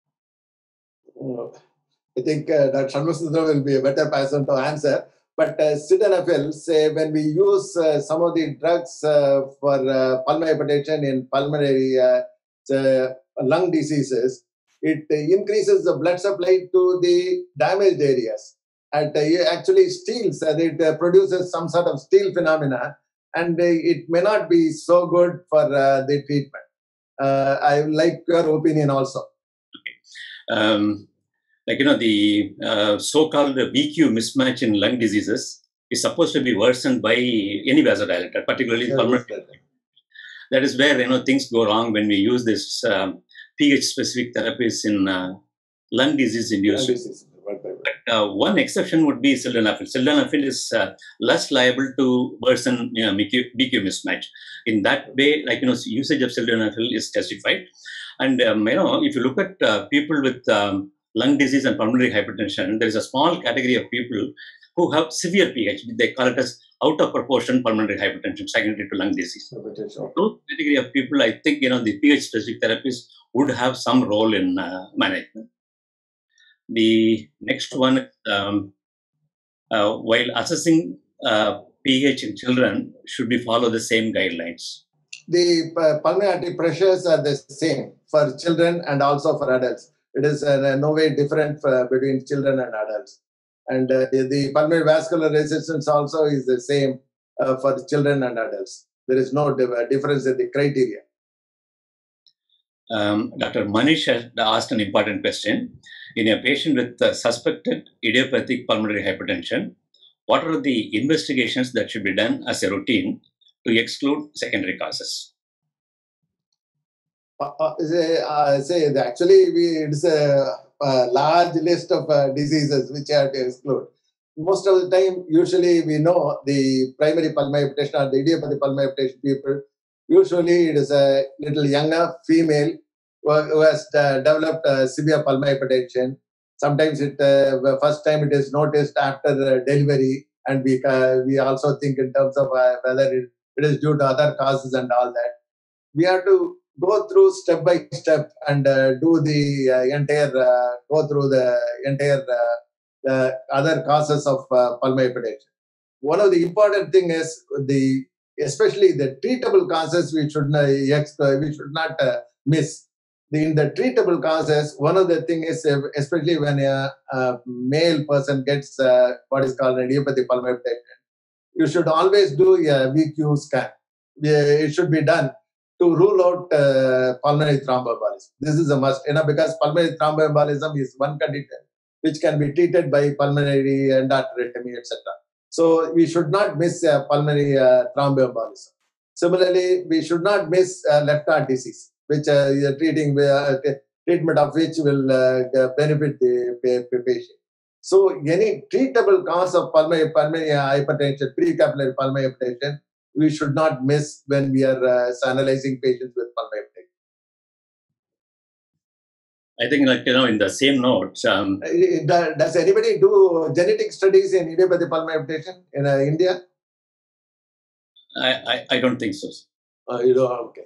I think Dr. Shanmugam will be a better person to answer. But sildenafil, say when we use some of the drugs for pulmonary hypertension in pulmonary lung diseases, it increases the blood supply to the damaged areas. And it actually steals, it produces some sort of steal phenomena, and it may not be so good for the treatment. I would like your opinion also. Okay. The so-called VQ mismatch in lung diseases is supposed to be worsened by any vasodilator, particularly pulmonary. That is where things go wrong when we use this pH-specific therapies in lung disease-induced. But one exception would be sildenafil. Sildenafil is less liable to worsen VQ mismatch. In that way, usage of sildenafil is justified. And if you look at people with lung disease and pulmonary hypertension, there is a small category of people who have severe PH. They call it as out of proportion pulmonary hypertension secondary to lung disease. Those category of people, I think, the PH-specific therapies would have some role in management. The next one is, while assessing PH in children, should we follow the same guidelines? The pulmonary artery pressures are the same for children and also for adults. It is no way different between children and adults. And the pulmonary vascular resistance also is the same for children and adults. There is no difference in the criteria. Dr. Manish has asked an important question. In a patient with suspected idiopathic pulmonary hypertension, what are the investigations that should be done as a routine to exclude secondary causes? Actually, it's a large list of diseases which are to exclude. Most of the time, usually we know the primary pulmonary hypertension or the idiopathic pulmonary hypertension people. Usually, it is a little younger female who has developed severe pulmonary hypertension. Sometimes first time it is noticed after delivery, and we also think in terms of whether it is due to other causes and all that. We have to go through step by step and do the go through the entire other causes of pulmonary hypertension. One of the important thing is especially the treatable causes we should not miss. In the treatable causes, one of the thing is especially when a male person gets what is called idiopathic pulmonary hypertension, you should always do a VQ scan. It should be done to rule out pulmonary thromboembolism. This is a must, because pulmonary thromboembolism is one condition which can be treated by pulmonary endarterectomy, etc. So we should not miss pulmonary thromboembolism. Similarly, we should not miss left heart disease, which treatment of which will benefit the patient. So any treatable cause of pulmonary hypertension, precapillary pulmonary hypertension, we should not miss when we are analyzing patients with pulmonary hypertension. I think, in the same note, does anybody do genetic studies in idiopathic pulmonary hypertension in India? I don't think so. You don't? Okay.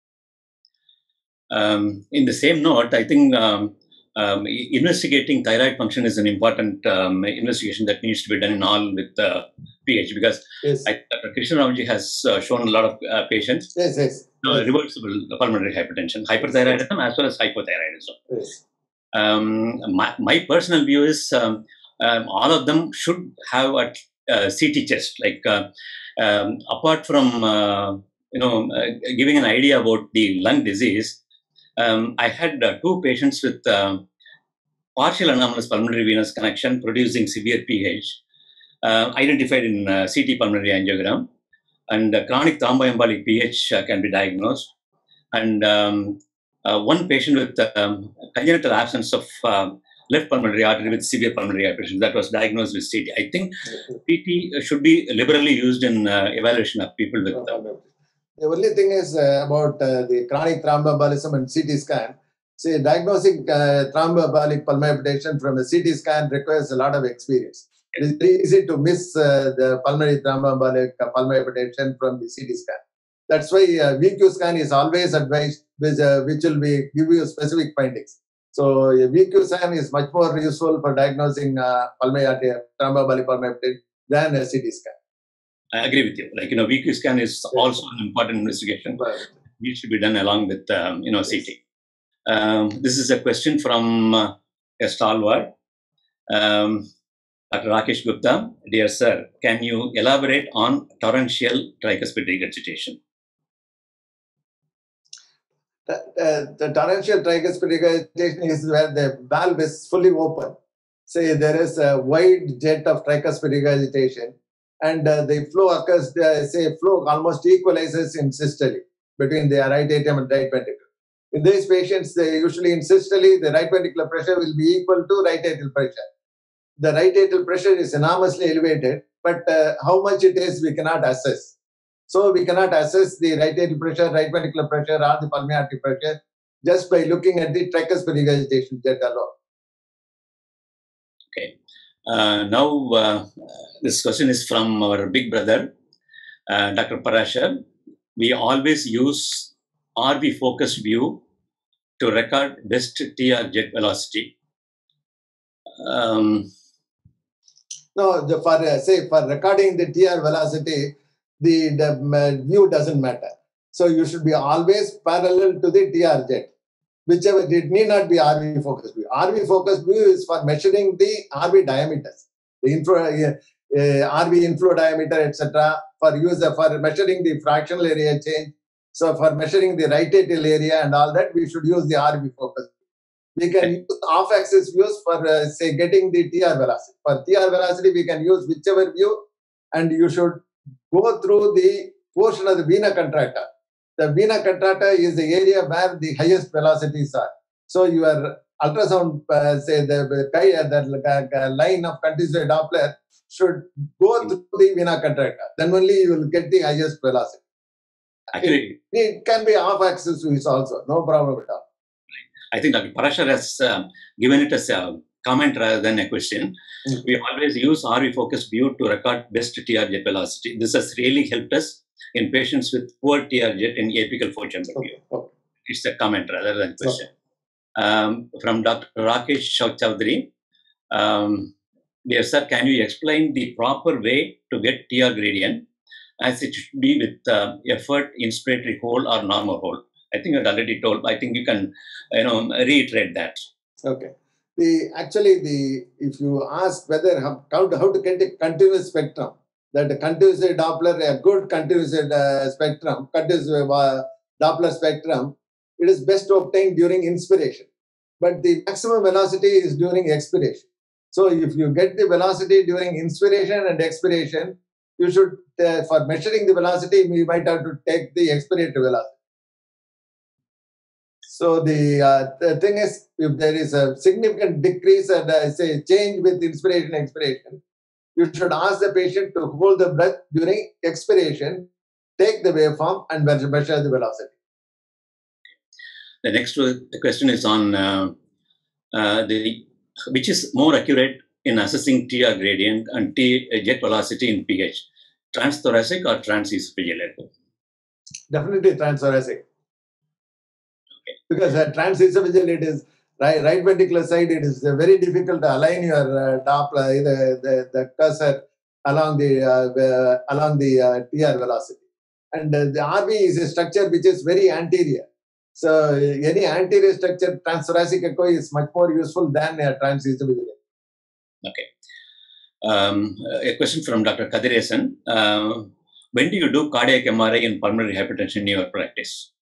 In the same note, I think investigating thyroid function is an important investigation that needs to be done in all with PH, because yes. Dr. Krishna Ramji has shown a lot of patients. Yes. Reversible pulmonary hypertension, hyperthyroidism as well as hypothyroidism. Yes. My personal view is all of them should have a CT chest. Apart from giving an idea about the lung disease, I had two patients with partial anomalous pulmonary venous connection producing severe PH, identified in CT pulmonary angiogram, and chronic thromboembolic PH can be diagnosed. And one patient with congenital absence of left pulmonary artery with severe pulmonary hypertension that was diagnosed with CT. I think CT should be liberally used in evaluation of people with. The only thing is about the chronic thromboembolism and CT scan. See, diagnosing thromboembolic pulmonary hypertension from a CT scan requires a lot of experience. It is very easy to miss the pulmonary thromboembolic pulmonary hypertension from the CT scan. That's why VQ scan is always advised, which will give you specific findings. So a VQ scan is much more useful for diagnosing pulmonary thromboembolic pulmonary hypertension than a CT scan. I agree with you. VQ scan is also an important investigation. Right. It should be done along with CT. This is a question from a stalwart. Dr. Rakesh Gupta, dear sir, can you elaborate on torrential tricuspid regurgitation? The torrential tricuspid regurgitation is where the valve is fully open. Say there is a wide jet of tricuspid regurgitation, and the flow occurs, flow almost equalizes in systole between the right atrium and right ventricle. In these patients, usually in systole, the right ventricular pressure will be equal to right atrial pressure. The right atrial pressure is enormously elevated, but how much it is, we cannot assess. So we cannot assess the right atrial pressure, right ventricular pressure, or the pulmonary artery pressure just by looking at the tricuspid regurgitation jet alone. Okay. Now, this question is from our big brother, Dr. Parashar. We always use RV focused view to record best TR jet velocity. No, for recording the TR velocity, the view doesn't matter. So you should be always parallel to the TR jet. Whichever, it need not be RV focused view. RV focused view is for measuring the RV diameters, the RV inflow diameter, etc. For measuring the fractional area change. So for measuring the right atrial area and all that, we should use the RV focused view. We can use off-axis views for getting the TR velocity. For TR velocity, we can use whichever view, and you should go through the portion of the vena contracta. The vena contracta is the area where the highest velocities are. So your ultrasound, the line of continuous Doppler should go through the vena contracta. Then only you will get the highest velocity. Actually, it can be off-axis views also, no problem at all. I think Dr. Parashar has given it as a comment rather than a question. Mm-hmm. We always use RV focused view to record best TR jet velocity. This has really helped us in patients with poor TR jet in apical four chamber view. Okay. It's a comment rather than So, question. From Dr. Rakesh Chaudhary. Dear sir, can you explain the proper way to get TR gradient as it should be with effort, inspiratory hold or normal hold? I think I've already told. I think you can, reiterate that. okay. If you ask whether how to get a continuous spectrum, that a continuous Doppler, a good continuous spectrum, continuous Doppler spectrum, it is best to obtain during inspiration. But the maximum velocity is during expiration. So if you get the velocity during inspiration and expiration, you should, for measuring the velocity, we might have to take the expiratory velocity. So the thing is, if there is a significant decrease and say change with inspiration expiration, you should ask the patient to hold the breath during expiration, take the waveform and measure the velocity. The next question is on which is more accurate in assessing TR gradient and jet velocity in pH, transthoracic or transesophageal? Definitely transthoracic. Because transesophageal, it is right ventricular side, it is very difficult to align your Doppler, the cursor along the TR velocity. And the RV is a structure which is very anterior. So any anterior structure, transthoracic echo is much more useful than a transesophageal. Okay. A question from Dr. Kadiresan. When do you do cardiac MRI in pulmonary hypertension in your practice?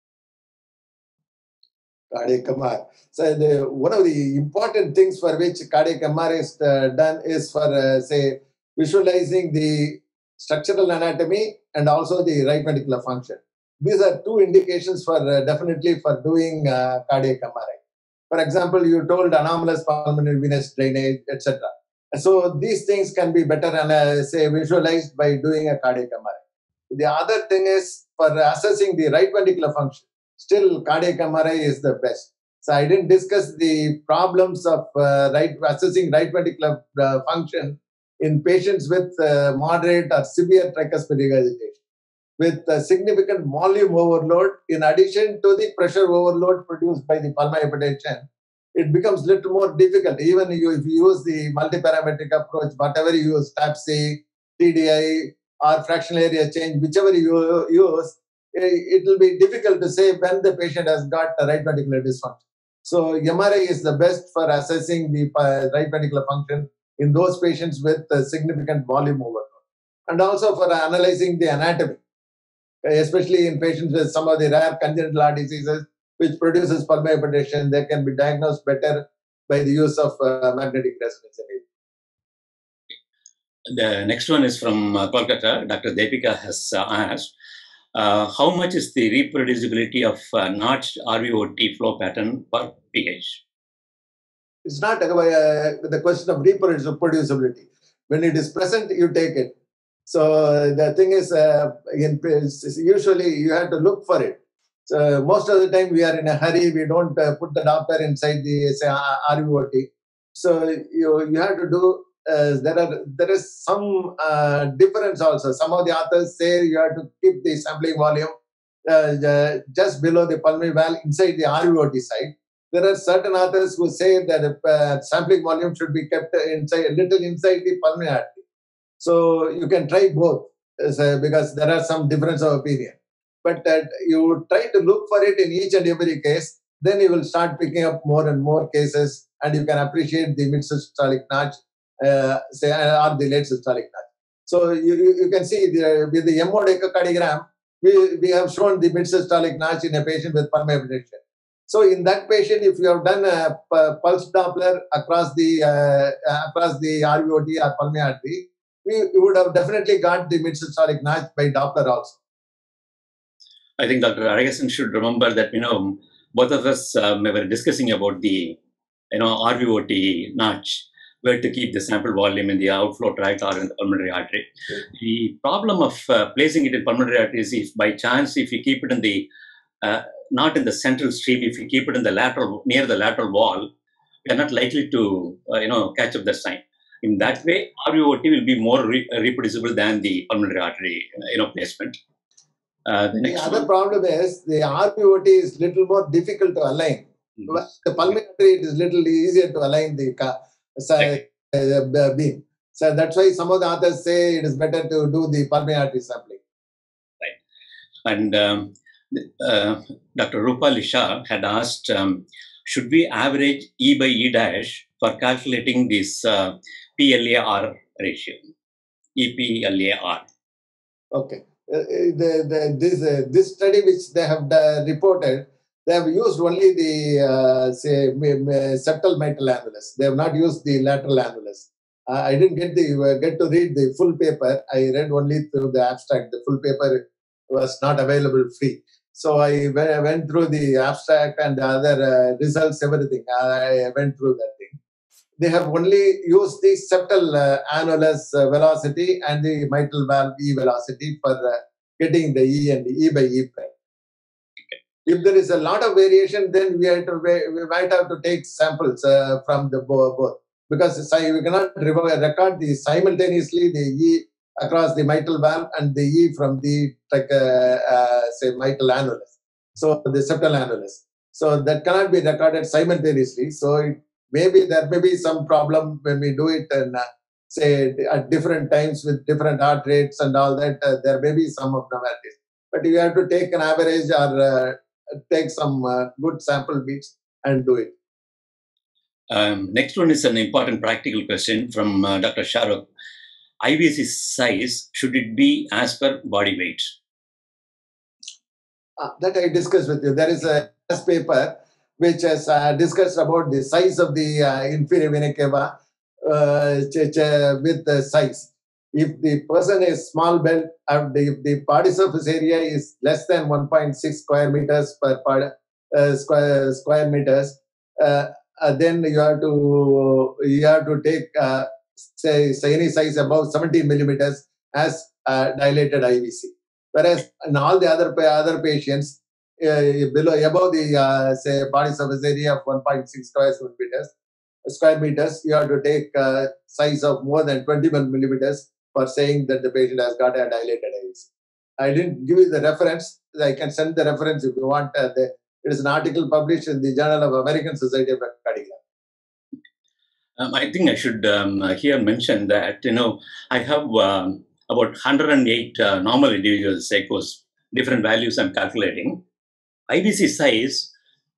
Cardiac MRI. So one of the important things for which cardiac MRI is done is for, say, visualizing the structural anatomy and also the right ventricular function. These are two indications for definitely for doing cardiac MRI. For example, you told anomalous pulmonary venous drainage, etc. So these things can be better say visualized by doing a cardiac MRI. The other thing is for assessing the right ventricular function. Still, cardiac MRI is the best. So I didn't discuss the problems of assessing right ventricular function in patients with moderate or severe tricuspid agitation, with significant volume overload in addition to the pressure overload produced by the pulmonary hypertension. It becomes a little more difficult. Even if you use the multiparametric approach, whatever you use, TAPSE, TDI, or fractional area change, whichever you use, it will be difficult to say when the patient has got the right ventricular dysfunction. So MRI is the best for assessing the right ventricular function in those patients with significant volume overload. And also for analyzing the anatomy, especially in patients with some of the rare congenital heart diseases, which produces pulmonary hypertension, they can be diagnosed better by the use of magnetic resonance imaging. The next one is from Kolkata. Dr. Deepika has asked, how much is the reproducibility of notched RVOT flow pattern per pH? It's not the question of reproducibility. When it is present, you take it. So the thing is, usually you have to look for it. So most of the time we are in a hurry. We don't put the Doppler inside the RVOT. So you have to do. There is some difference also. Some of the authors say you have to keep the sampling volume just below the pulmonary valve inside the RVOT side. There are certain authors who say that sampling volume should be kept inside a little inside the pulmonary artery. So you can try both because there are some difference of opinion. But you try to look for it in each and every case, then you will start picking up more and more cases, and you can appreciate the mid-systolic notch, or the late systolic notch. So you can see with the M-mode echocardiogram, we have shown the mid-systolic notch in a patient with pulmonary hypertension. So in that patient, if you have done a pulse Doppler across the RVOT or pulmonary artery, you would have definitely got the mid-systolic notch by Doppler also. I think Dr. Aragesan should remember that, both of us were discussing about the, RVOT notch, where to keep the sample volume in the outflow tract or in the pulmonary artery. The problem of placing it in pulmonary artery is if by chance, if you keep it in the, not in the central stream, if you keep it in the lateral, near the lateral wall, we are not likely to, catch up the sign. In that way, RVOT will be more reproducible than the pulmonary artery, placement. The The next other one. problem is the RPOT is little more difficult to align. Mhm. The pulmonary artery, it is little easier to align the beam. So that's why some of the authors say it is better to do the pulmonary artery sampling. And Dr. Rupali Shah had asked, should we average E by E dash for calculating this PLAR ratio? EPLAR. Okay. This study which they have reported, they have used only the septal mitral annulus. They have not used the lateral annulus. I didn't get to read the full paper. I read only through the abstract. The full paper was not available free. So I went through the abstract and the other results, everything. I went through that thing. They have only used the septal annulus velocity and the mitral valve E velocity for getting the E and the E by E prime. If there is a lot of variation, then we might have to take samples from the both, because we cannot record the simultaneously the E across the mitral valve and the E from the say mitral annulus. So the septal annulus. So that cannot be recorded simultaneously. So maybe there may be some problem when we do it and say at different times with different heart rates and all that. There may be some abnormalities, but you have to take an average or take some good sample beats and do it. Next one is an important practical question from Dr. Shahrukh. IVC size, should it be as per body weight? That I discussed with you. There is a paper which has discussed about the size of the inferior vena cava with the size. If the person is small belt, if the body surface area is less than 1.6 square meters per square meters, then you have to take say any size above 17 millimeters as dilated IVC. Whereas in all the other patients, above the say body surface area of 1.6 square meters, you have to take size of more than 21 millimeters for saying that the patient has got a dilated IVC. I didn't give you the reference. I can send the reference if you want. It is an article published in the Journal of American Society of Cardiology. I think I should here mention that, I have about 108 normal individuals, echoes, different values I'm calculating. IVC size,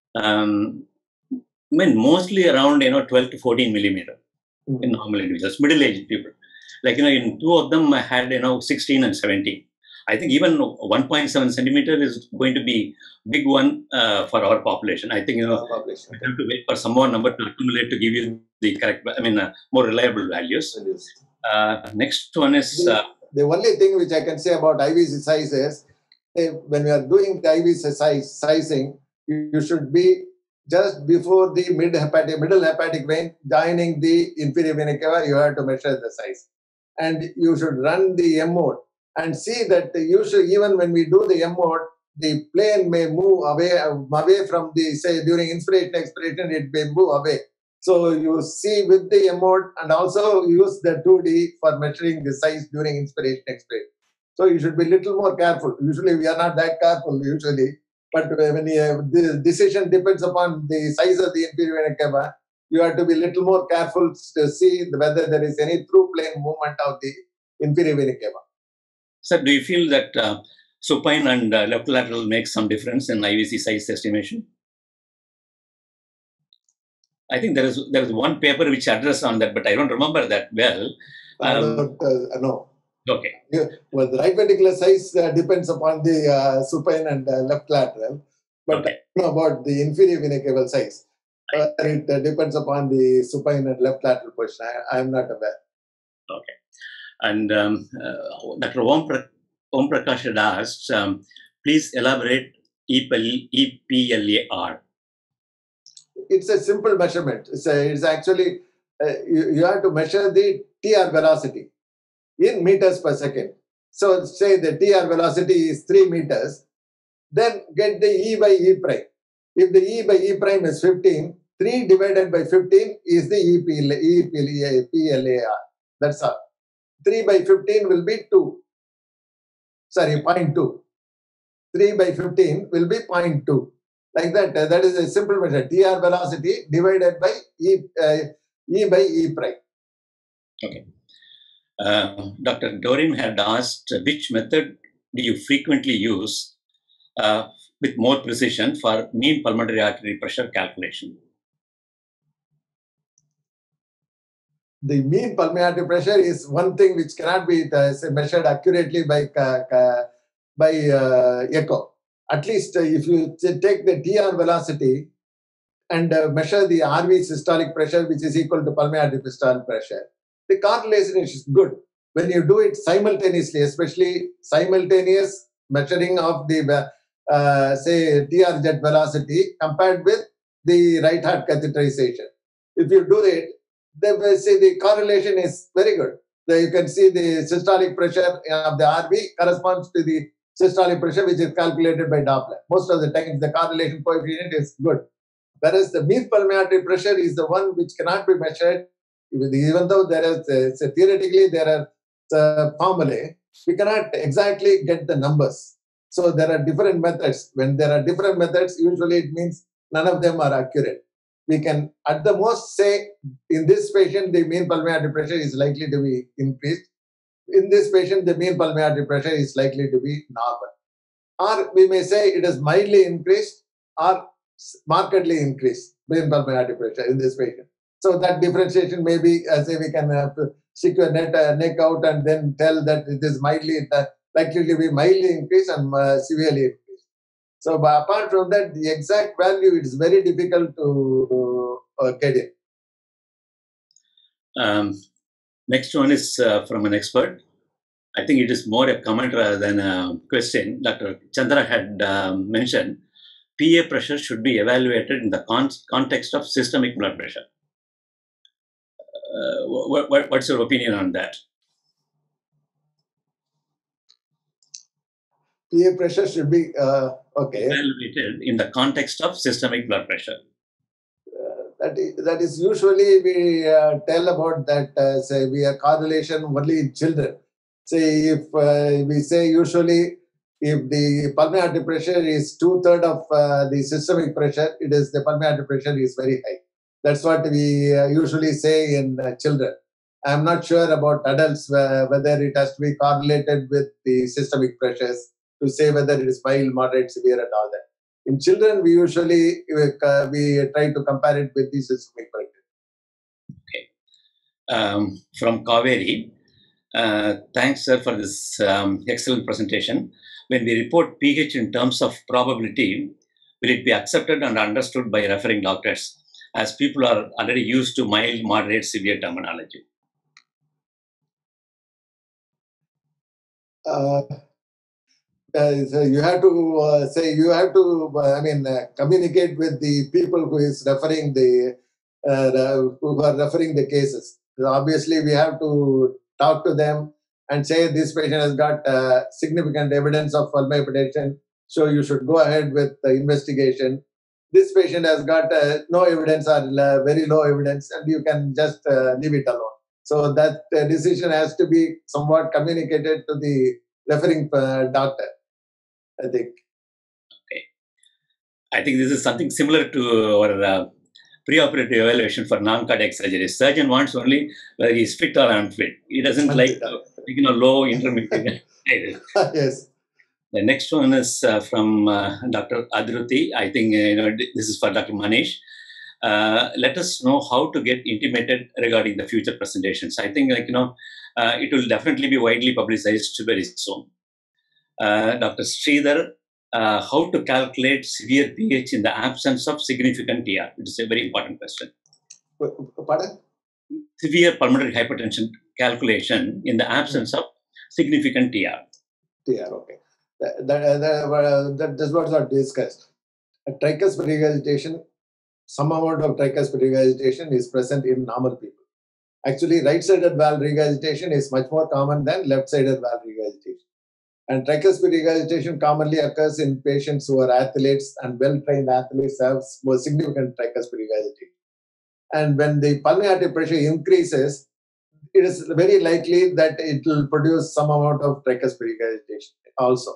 mostly around, 12 to 14 millimeter in normal individuals, middle-aged people. Like, in two of them I had, 16 and 17. I think even 1.7 centimeter is going to be big one for our population. I think, we have to wait for some more number to accumulate to give you the correct, more reliable values. Next one is... the only thing which I can say about IVC size is, when we are doing the IVC sizing, you should be just before the middle hepatic vein joining the inferior vena cava, you have to measure the size. And you should run the M mode and see that usually even when we do the M mode, the plane may move away from the, say during inspiration, expiration, it may move away. So you see with the M mode and also use the 2D for measuring the size during inspiration, expiration. So you should be a little more careful. Usually we are not that careful usually, but when the decision depends upon the size of the inferior vena cava, you have to be a little more careful to see whether there is any through plane movement of the inferior vena cava. Sir, do you feel that supine and left lateral makes some difference in IVC size estimation? I think there is one paper which addressed on that, but I don't remember that well. I don't know. Okay. Yeah, well, the right ventricular size depends upon the supine and left lateral, but Okay. I don't know about the inferior vena cava size. It depends upon the supine and left lateral position. I am not aware. Okay. And Dr. Om Prakash had asked, please elaborate EPLAR. It's a simple measurement. It's actually, you have to measure the TR velocity in meters per second. So say the TR velocity is 3 meters, then get the E by E prime. If the E by E prime is 15, 3 divided by 15 is the EPLAR. That's all. 3 by 15 will be 2. Sorry, 0.2. 3 by 15 will be 0.2. Like that, that is a simple measure. TR velocity divided by E by E prime. Okay. Dr. Doreen had asked which method do you frequently use with more precision for mean pulmonary artery pressure calculation? The mean pulmonary artery pressure is one thing which cannot be measured accurately by echo. At least if you take the TR velocity and measure the RV systolic pressure, which is equal to pulmonary artery systolic pressure, the correlation is good. When you do it simultaneously, especially simultaneous measuring of the say TR jet velocity compared with the right heart catheterization, if you do it, then we see the correlation is very good. There you can see the systolic pressure of the RV corresponds to the systolic pressure which is calculated by Doppler. Most of the times the correlation coefficient is good. Whereas the mean pulmonary artery pressure is the one which cannot be measured, even though there is theoretically there are formulae, we cannot exactly get the numbers. So there are different methods. When there are different methods, usually it means none of them are accurate. We can at the most say in this patient the mean pulmonary artery pressure is likely to be increased. In this patient the mean pulmonary artery pressure is likely to be normal. Or we may say it is mildly increased or markedly increased mean pulmonary artery pressure in this patient. So that differentiation may be, say we can stick your neck out and then tell that it is mildly likely to be mildly increased and severely increased. So apart from that, the exact value it is very difficult to get it. Next one is from an expert. I think it is more a comment rather than a question. Dr. Chandra had mentioned PA pressure should be evaluated in the context of systemic blood pressure. What's your opinion on that? PA pressure should be evaluated in the context of systemic blood pressure. That is usually we tell about that say we have correlation only in children. Say if we say usually if the pulmonary artery pressure is 2/3 of the systemic pressure, it is the pulmonary artery pressure is very high. That's what we usually say in children. I'm not sure about adults whether it has to be correlated with the systemic pressures to say whether it is mild, moderate, severe, and all that. In children, we usually we try to compare it with the systemic pressure. Okay. From Kaveri, thanks, sir, for this excellent presentation. When we report pH in terms of probability, will it be accepted and understood by referring doctors, as people are already used to mild, moderate, severe terminology? So you have to say you have to communicate with the people who is referring the who are referring the cases. So obviously we have to talk to them and say this patient has got significant evidence of pulmonary hypertension, so you should go ahead with the investigation. This patient has got no evidence or very low evidence, and you can just leave it alone. So that decision has to be somewhat communicated to the referring doctor, I think. Okay. I think this is something similar to our preoperative evaluation for non-cardiac surgery. Surgeon wants only whether he's fit or unfit. He doesn't like low, intermediate. Yes. The next one is from Dr. Adruti. I think this is for Dr. Manish. Let us know how to get intimated regarding the future presentations. I think it will definitely be widely publicized very soon. Dr. Sridhar, how to calculate severe pH in the absence of significant TR? It is a very important question. Pardon? Severe pulmonary hypertension calculation in the absence of significant TR. TR, okay. That is what was discussed. A tricuspid regurgitation, some amount of tricuspid regurgitation is present in normal people. Actually, right-sided valve regurgitation is much more common than left-sided valve regurgitation. And tricuspid regurgitation commonly occurs in patients who are athletes, and well-trained athletes have more significant tricuspid regurgitation. And when the pulmonary artery pressure increases, it is very likely that it will produce some amount of tricuspid regurgitation also.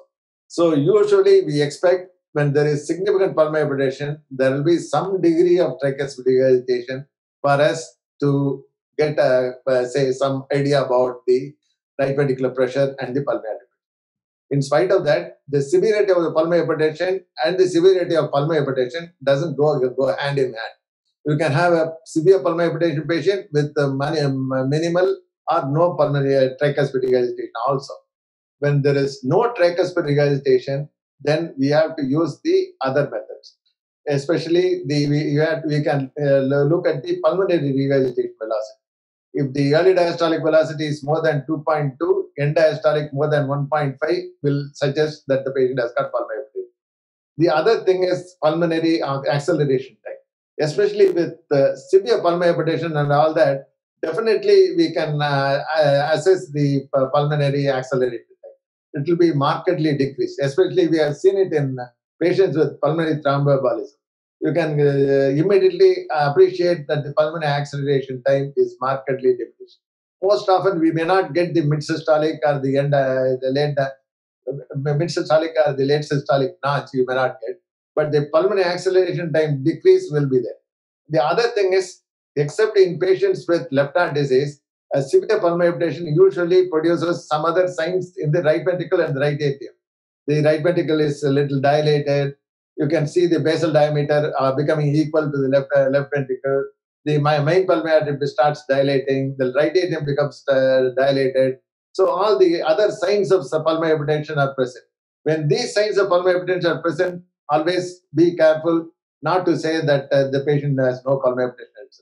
So usually we expect when there is significant pulmonary hypertension, there will be some degree of tricuspid regurgitation for us to get say some idea about the right ventricular pressure and the pulmonary hypertension. In spite of that, the severity of the pulmonary hypertension and the severity of pulmonary hypertension doesn't go hand in hand. You can have a severe pulmonary hypertension patient with minimal or no pulmonary tricuspid regurgitation also. When there is no tricuspid regurgitation, then we have to use the other methods. Especially we can look at the pulmonary regurgitation velocity. If the early diastolic velocity is more than 2.2, end diastolic more than 1.5 will suggest that the patient has got pulmonary hypertension. The other thing is pulmonary acceleration time. Especially with severe pulmonary hypertension and all that, definitely we can assess the pulmonary acceleration time. It will be markedly decreased. Especially we have seen it in patients with pulmonary thromboembolism. You can immediately appreciate that the pulmonary acceleration time is markedly diminished. Most often, we may not get the mid-systolic or the late mid-systolic or the late systolic notch. You may not get, but the pulmonary acceleration time decrease will be there. The other thing is, except in patients with left heart disease, a severe pulmonary hypertension usually produces some other signs in the right ventricle and the right atrium. The right ventricle is a little dilated. You can see the basal diameter becoming equal to the left ventricle. The main pulmonary artery starts dilating. The right atrium becomes dilated. So all the other signs of pulmonary hypertension are present. When these signs of pulmonary hypertension are present, always be careful not to say that the patient has no pulmonary hypertension.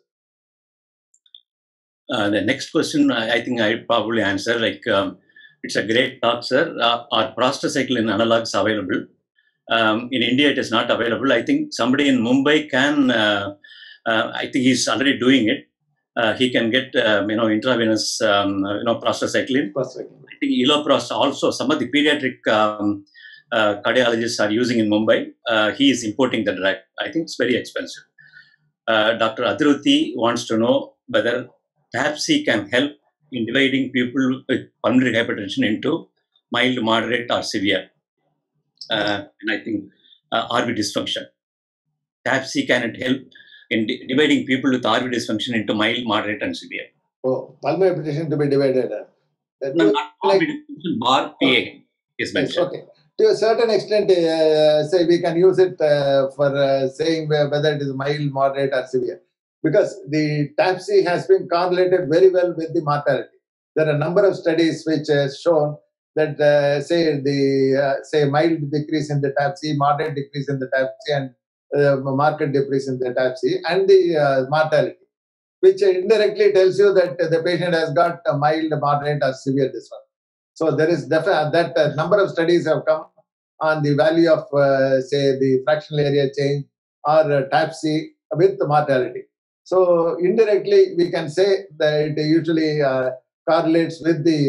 The next question, I think I probably answer. It's a great talk, sir. Are prostacyclin analogs available? In India, it is not available. I think somebody in Mumbai can. I think he's already doing it. He can get intravenous prostacyclin. I think Iloprost also. Some of the pediatric cardiologists are using in Mumbai. He is importing the drug. I think it's very expensive. Dr. Adruti wants to know whether TAPC can help in dividing people with pulmonary hypertension into mild, moderate, or severe. And I think RV dysfunction. TAPC, can it help in dividing people with RV dysfunction into mild, moderate, and severe? Oh, pulmonary hypertension to be divided. No, not RV dysfunction, bar PA is mentioned. Okay. To a certain extent, say we can use it for saying whether it is mild, moderate, or severe. Because the TAPC has been correlated very well with the mortality. There are a number of studies which have shown that say mild decrease in the TAPC, moderate decrease in the TAPC, and marked decrease in the TAPC, and the mortality, which indirectly tells you that the patient has got a mild, moderate, or severe dysfunction. So there is definitely that number of studies have come on the value of say the fractional area change or TAPC with the mortality. So indirectly, we can say that it usually correlates with the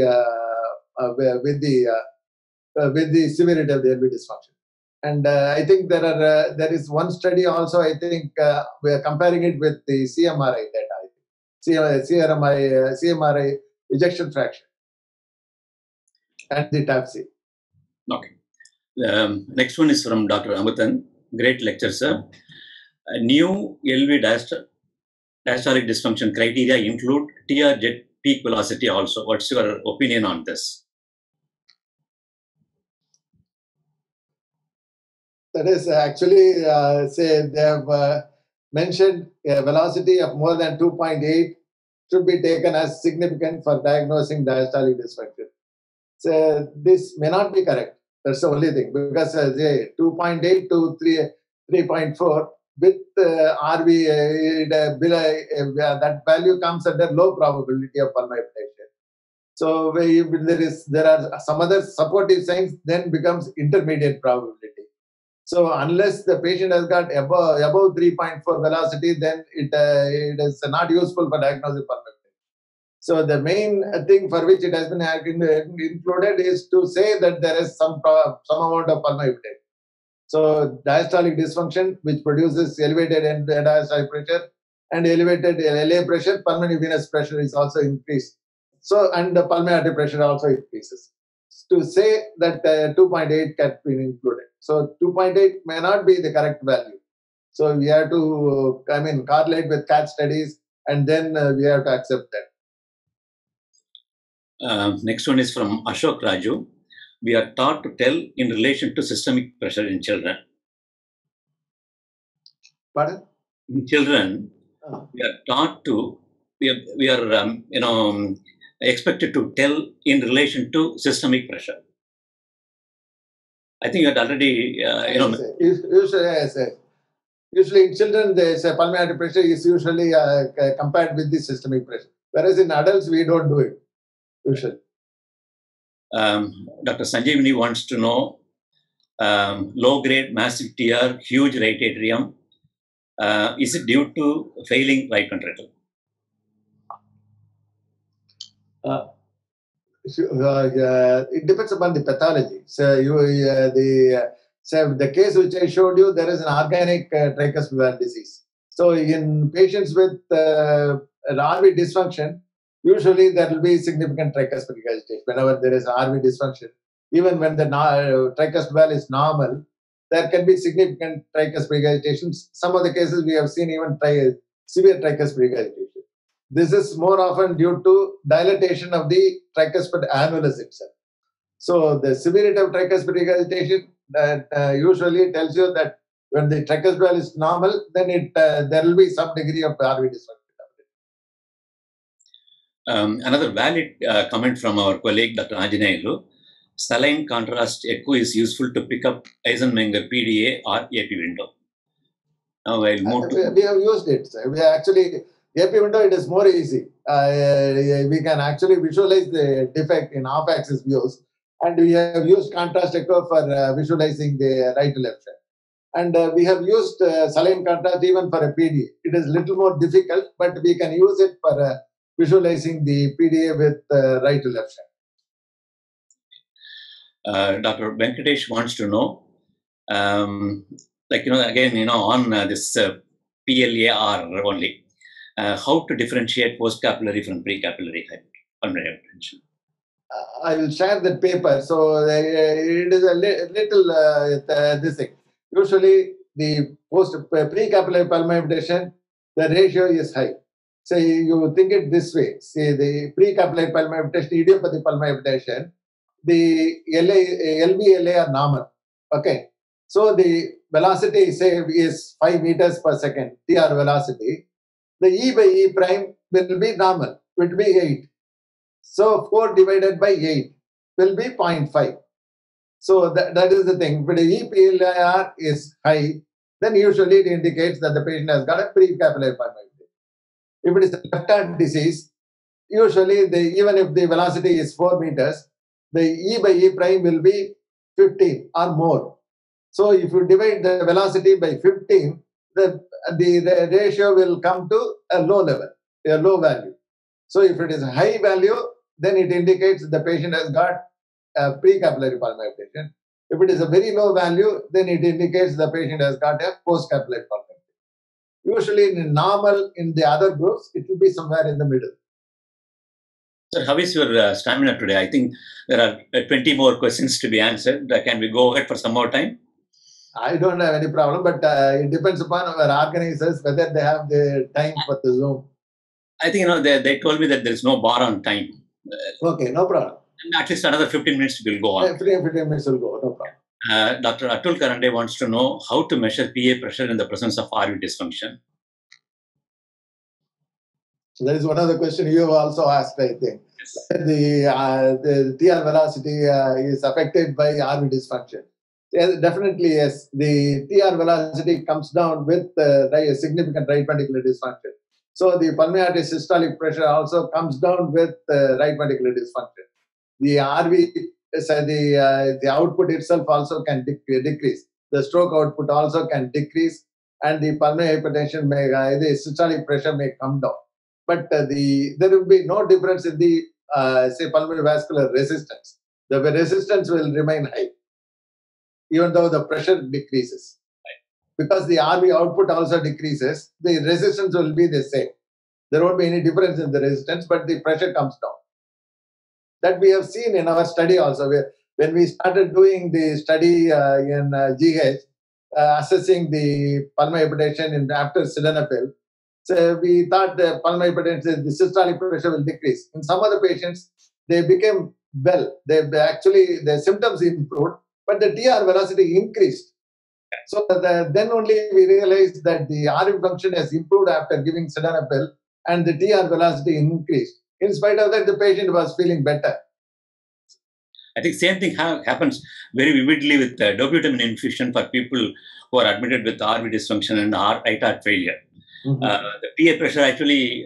severity of the LV dysfunction. And I think there is one study also. I think we are comparing it with the CMRI data. CMRI ejection fraction and the TAPC. Okay. Next one is from Dr. Amuthan. Great lecture, sir. New LV diastolic dysfunction criteria include TR jet peak velocity also. What's your opinion on this? That is actually, say they have mentioned a velocity of more than 2.8 should be taken as significant for diagnosing diastolic dysfunction. So this may not be correct. That's the only thing, because 2.8 to 3.4 with RV, that value comes under low probability of pulmonary hypertension. So there are some other supportive signs, then becomes intermediate probability. So unless the patient has got above 3.4 velocity, then it is not useful for diagnosing pulmonary hypertension. So the main thing for which it has been included is to say that there is some amount of pulmonary hypertension. So diastolic dysfunction, which produces elevated end diastolic pressure and elevated LA pressure, pulmonary venous pressure is also increased. So, and the pulmonary artery pressure also increases. to say that 2.8 can be included. So 2.8 may not be the correct value. So we have to, correlate with CAT studies, and then we have to accept that. Next one is from Ashok Raju. We are taught to tell in relation to systemic pressure in children. Pardon? In children, we are taught to, we are expected to tell in relation to systemic pressure. I think you had already, Usually in children, the pulmonary artery pressure is usually compared with the systemic pressure. Whereas in adults, we don't do it, usually. Dr. Sanjeevani wants to know, low-grade massive TR, huge right atrium, is it due to failing right ventricle? It depends upon the pathology. So the case which I showed you, there is an organic tricuspid valve disease. So in patients with an RV dysfunction, usually there will be significant tricuspid regurgitation. Whenever there is RV dysfunction, even when the tricuspid valve is normal, there can be significant tricuspid regurgitation. Some of the cases we have seen even severe tricuspid regurgitation. This is more often due to dilatation of the tricuspid annulus itself. So the severity of tricuspid regurgitation usually tells you that when the tricuspid valve is normal, then there will be some degree of RV dysfunction. Another valid comment from our colleague Dr. Anjaneyulu. Saline contrast echo is useful to pick up Eisenmenger PDA or AP window. Now I'll move to... We have used it. We actually... AP window, it is more easy. We can actually visualize the defect in off-axis views, and we have used contrast echo for visualizing the right to left side. And we have used saline contrast even for a PDA. It is a little more difficult, but we can use it for visualizing the PDA with right to left side. Dr. Venkatesh wants to know, on this PLAR only. How to differentiate post-capillary from pre-capillary pulmonary hypertension? I will share that paper. So it is a little this thing. Usually, the pre-capillary pulmonary hypertension, the ratio is high. So you think it this way. See, the pre-capillary pulmonary hypertension, idiopathic pulmonary hypertension, the LV, LA are normal. Okay. So the velocity, say, is 5 meters per second, TR velocity. The E by E prime will be normal, it will be 8. So 4 divided by 8 will be 0.5. So that is the thing. If the EPLAR is high, then usually it indicates that the patient has got a pre-capillary pulmonary. If it is a left-heart disease, usually even if the velocity is 4 meters, the E by E prime will be 15 or more. So if you divide the velocity by 15, the ratio will come to a low level, a low value. So if it is a high value, then it indicates the patient has got a pre-capillary pulmonary hypertension. If it is a very low value, then it indicates the patient has got a post-capillary pulmonary hypertension. Usually in normal, in the other groups, it will be somewhere in the middle. Sir, how is your stamina today? I think there are 20 more questions to be answered. Can we go ahead for some more time? I don't have any problem, but it depends upon our organizers whether they have the time for the Zoom. I think they told me that there is no bar on time. Okay, no problem. And at least another 15 minutes will go on. 15 minutes will go, no problem. Dr. Atul Karande wants to know how to measure PA pressure in the presence of RV dysfunction. So that is one of the questions you have also asked, I think. Yes. The TR velocity is affected by RV dysfunction. Yes, definitely, yes. The TR velocity comes down with significant right ventricular dysfunction. So the pulmonary artery systolic pressure also comes down with right ventricular dysfunction. The RV, the output itself also can decrease. The stroke output also can decrease, and the pulmonary hypertension the systolic pressure may come down. But there will be no difference in the pulmonary vascular resistance. The resistance will remain high, even though the pressure decreases. Because the RV output also decreases, the resistance will be the same. There won't be any difference in the resistance, but the pressure comes down. That we have seen in our study also. When we started doing the study in GH, assessing the pulmonary hypertension after sildenafil, so we thought the pulmonary hypertension, the systolic pressure will decrease. In some other patients, they became well. Actually, the symptoms improved, but the TR velocity increased. So then only we realized that the RV function has improved after giving sildenafil, and the TR velocity increased. In spite of that, the patient was feeling better. I think same thing happens very vividly with dobutamine infusion for people who are admitted with RV dysfunction and right heart failure. The PA pressure actually,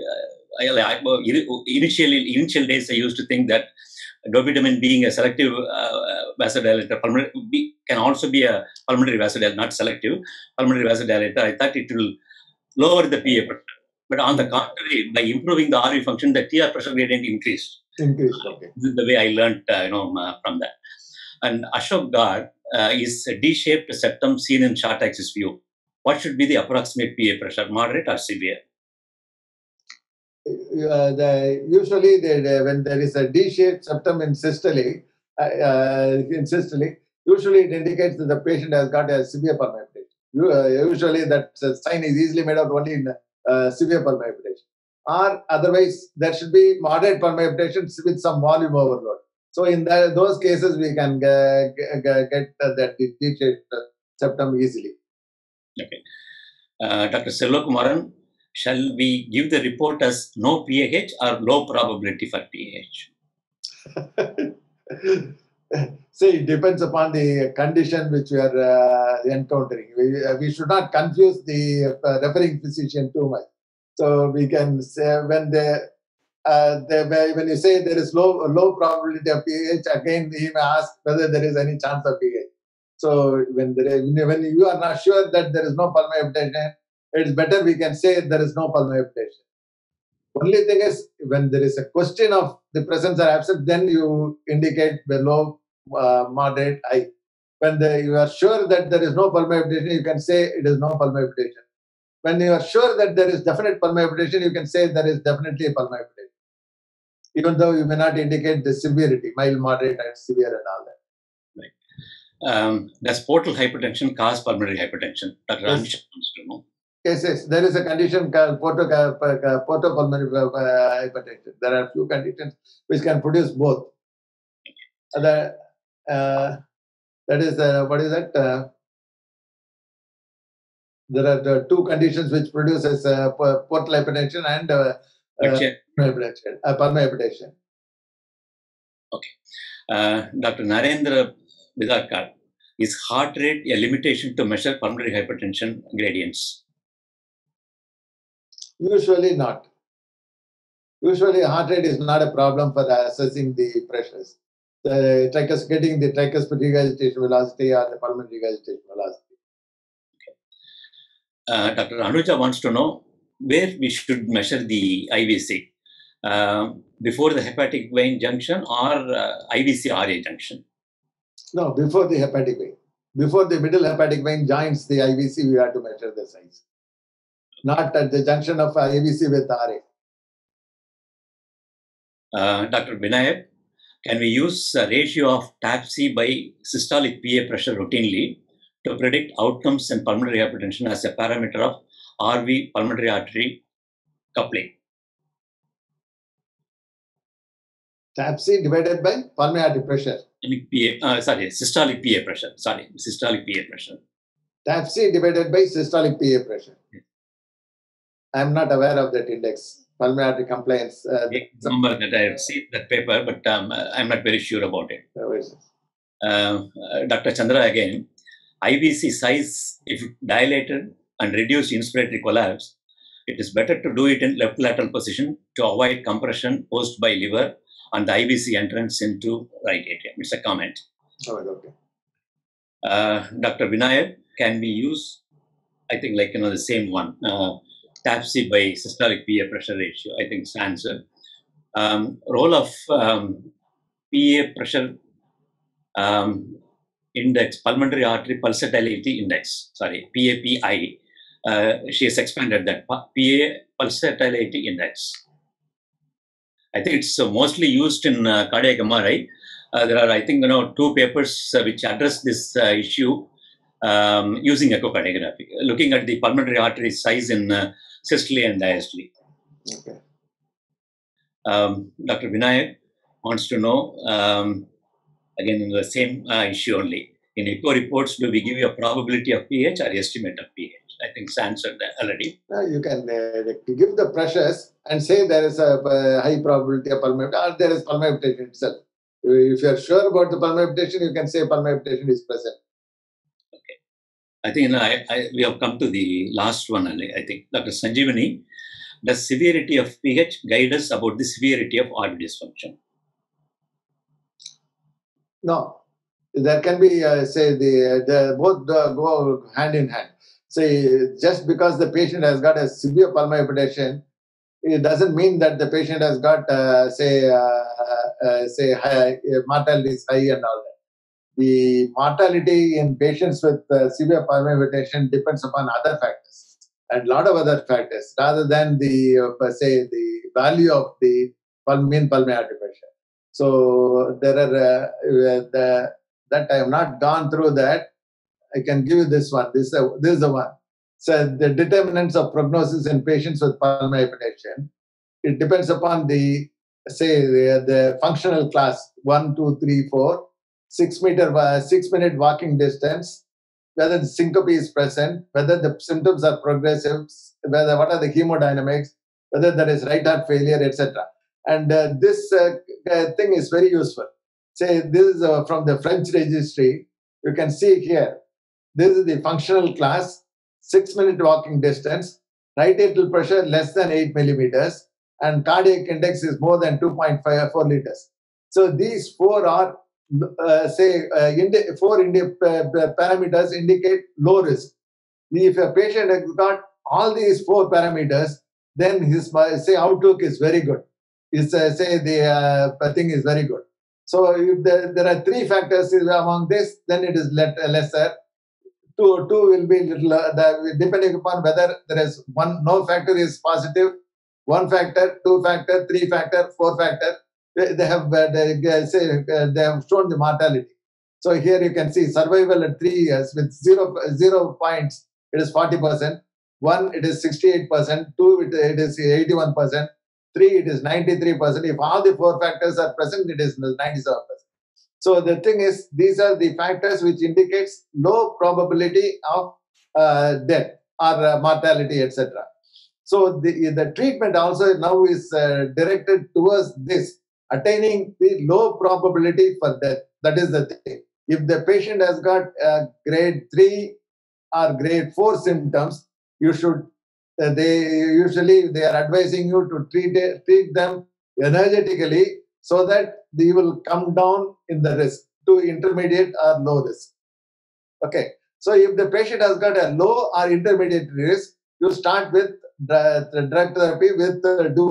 initial days I used to think that dobutamine being a selective vasodilator, can also be a pulmonary vasodilator, not selective pulmonary vasodilator. I thought it will lower the PA pressure. But on the contrary, by improving the RV function, the TR pressure gradient increased. Okay. This is the way I learned, from that. And Ashok Gard is a D-shaped septum seen in short axis view. What should be the approximate PA pressure, moderate or severe? Usually, when there is a D-shaped septum in systole, usually it indicates that the patient has got a severe pulmonary hypertension. Usually, that sign is easily made out only in severe pulmonary hypertension. Or otherwise, there should be moderate pulmonary hypertension with some volume overload. So, in those cases, we can get that D-shaped septum easily. Okay. Dr. Selvakumaran, shall we give the report as no PAH or low probability for PAH? See, it depends upon the condition which we are encountering. We should not confuse the referring physician too much. So we can say when you say there is low probability of PAH, again he may ask whether there is any chance of PAH. So when you are not sure that there is no pulmonary hypertension, it's better we can say there is no pulmonary hypertension. Only thing is, when there is a question of the presence or absence, then you indicate the low, moderate, high. When you are sure that there is no pulmonary hypertension, you can say it is no pulmonary hypertension. When you are sure that there is definite pulmonary hypertension, you can say there is definitely a pulmonary hypertension, even though you may not indicate the severity, mild, moderate, and severe, and all that. Right. Does portal hypertension cause pulmonary hypertension? Dr. Anish wants to know. Yes. There is a condition called portopulmonary hypertension. There are few conditions which can produce both. That is what is that? There are two conditions which produces portal hypertension and pulmonary hypertension. Okay. Dr. Narendra Vidarkar, is heart rate a limitation to measure pulmonary hypertension gradients? Usually not. Usually heart rate is not a problem for assessing the pressures. Getting the tricuspid regurgitation velocity or the pulmonary regurgitation velocity. Okay. Dr. Anuja wants to know where we should measure the IVC, before the hepatic vein junction or IVC-RA junction? No, before the hepatic vein. Before the middle hepatic vein joins the IVC, we have to measure the size. Not at the junction of IVC with RA. Dr. Vinayak, can we use a ratio of TAPC by systolic PA pressure routinely to predict outcomes in pulmonary hypertension as a parameter of RV pulmonary artery coupling? TAPC divided by pulmonary artery pressure. Systolic PA pressure. Systolic PA pressure. TAPC divided by systolic PA pressure. Yes. I am not aware of that index. Pulmonary artery compliance. Number that I have seen that paper, but I'm not very sure about it. Dr. Chandra again, IVC size, if dilated and reduced inspiratory collapse, it is better to do it in left lateral position to avoid compression posed by liver and the IVC entrance into right atrium. It's a comment. Okay. Dr. Vinayak, can we use, I think the same one, TAPC by systolic PA pressure ratio, I think the answer. Role of PA pressure index, pulmonary artery pulsatility index, PAPI. She has expanded that, PA pulsatility index. I think it's mostly used in cardiac MRI. There are, I think, 2 papers which address this issue using echocardiography, looking at the pulmonary artery size in systole and diastole. Okay. Dr. Vinayak wants to know, again, in the same issue only. In echo reports, do we give you a probability of pH or estimate of pH? I think it's answered that already. You can give the pressures and say there is a high probability of pulmonary, or there is pulmonary hypertension itself. If you are sure about the pulmonary hypertension, you can say pulmonary hypertension is present. Okay. I think we have come to the last one, I think. Dr. Sanjeevani, does severity of pH guide us about the severity of RV dysfunction? No. There can be, say, the both go hand in hand. Say, just because the patient has got a severe pulmonary hypertension, it doesn't mean that the patient has got, high, mortality is high and all that. The mortality in patients with severe pulmonary hypertension depends upon other factors and a lot of other factors rather than the, the value of the mean pulmonary artery pressure. So there are, that I have not gone through that. I can give you this one. This is the one. So the determinants of prognosis in patients with pulmonary hypertension, it depends upon the functional class 1, 2, 3, 4, 6 minute walking distance, whether the syncope is present, whether the symptoms are progressive, what are the hemodynamics, whether there is right heart failure, etc. And this thing is very useful. Say this is from the French registry. You can see here. This is the functional class, 6 minute walking distance, right atrial pressure less than 8 millimeters, and cardiac index is more than 2.4 liters. So these 4 are, parameters indicate low risk. If a patient has got all these 4 parameters, then his outlook is very good. The thing is very good. So if there are 3 factors among this, then it is lesser. Two will be little, depending upon whether there is no factor is positive, 1 factor, 2 factor, 3 factor, 4 factor. They have shown the mortality. So here you can see survival at 3 years with 0 points, it is 40%. 1, it is 68%. 2, it is 81%. 3, it is 93%. If all the 4 factors are present, it is 97%. So the thing is, these are the factors which indicates low probability of death or mortality, etc. So the treatment also now is directed towards this, attaining the low probability for death. That is the thing. If the patient has got grade 3 or grade 4 symptoms, you should they are advising you to treat them energetically so that they will come down in the risk to intermediate or low risk. Okay. So if the patient has got a low or intermediate risk, you start with the drug therapy with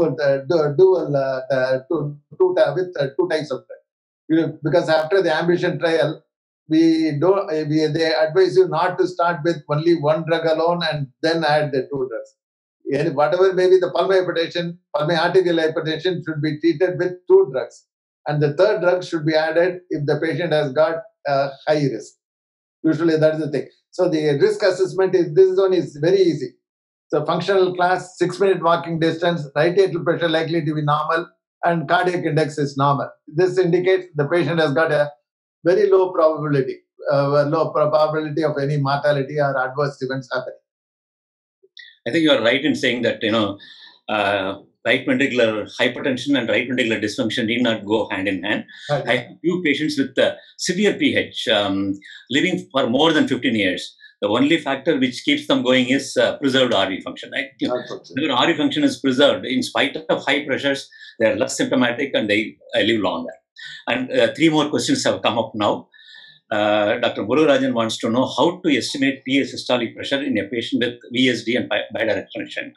two types of drug. Because after the AMBITION trial, they advise you not to start with only 1 drug alone and then add the 2 drugs. And whatever may be the pulmonary hypertension, pulmonary arterial hypertension should be treated with 2 drugs. And the 3rd drug should be added if the patient has got high risk. Usually that is the thing. So the risk assessment this one is very easy. So functional class, 6 minute walking distance, right atrial pressure likely to be normal, and cardiac index is normal. This indicates the patient has got a very low probability of any mortality or adverse events happening. I think you are right in saying that, right ventricular hypertension and right ventricular dysfunction need not go hand in hand. Right. I have few patients with severe pH living for more than 15 years. The only factor which keeps them going is preserved RV function. Right? Their RV function is preserved in spite of high pressures. They are less symptomatic and they live longer. And 3 more questions have come up now. Dr. Murugarajan wants to know how to estimate PA systolic pressure in a patient with VSD and bidirectional shunt.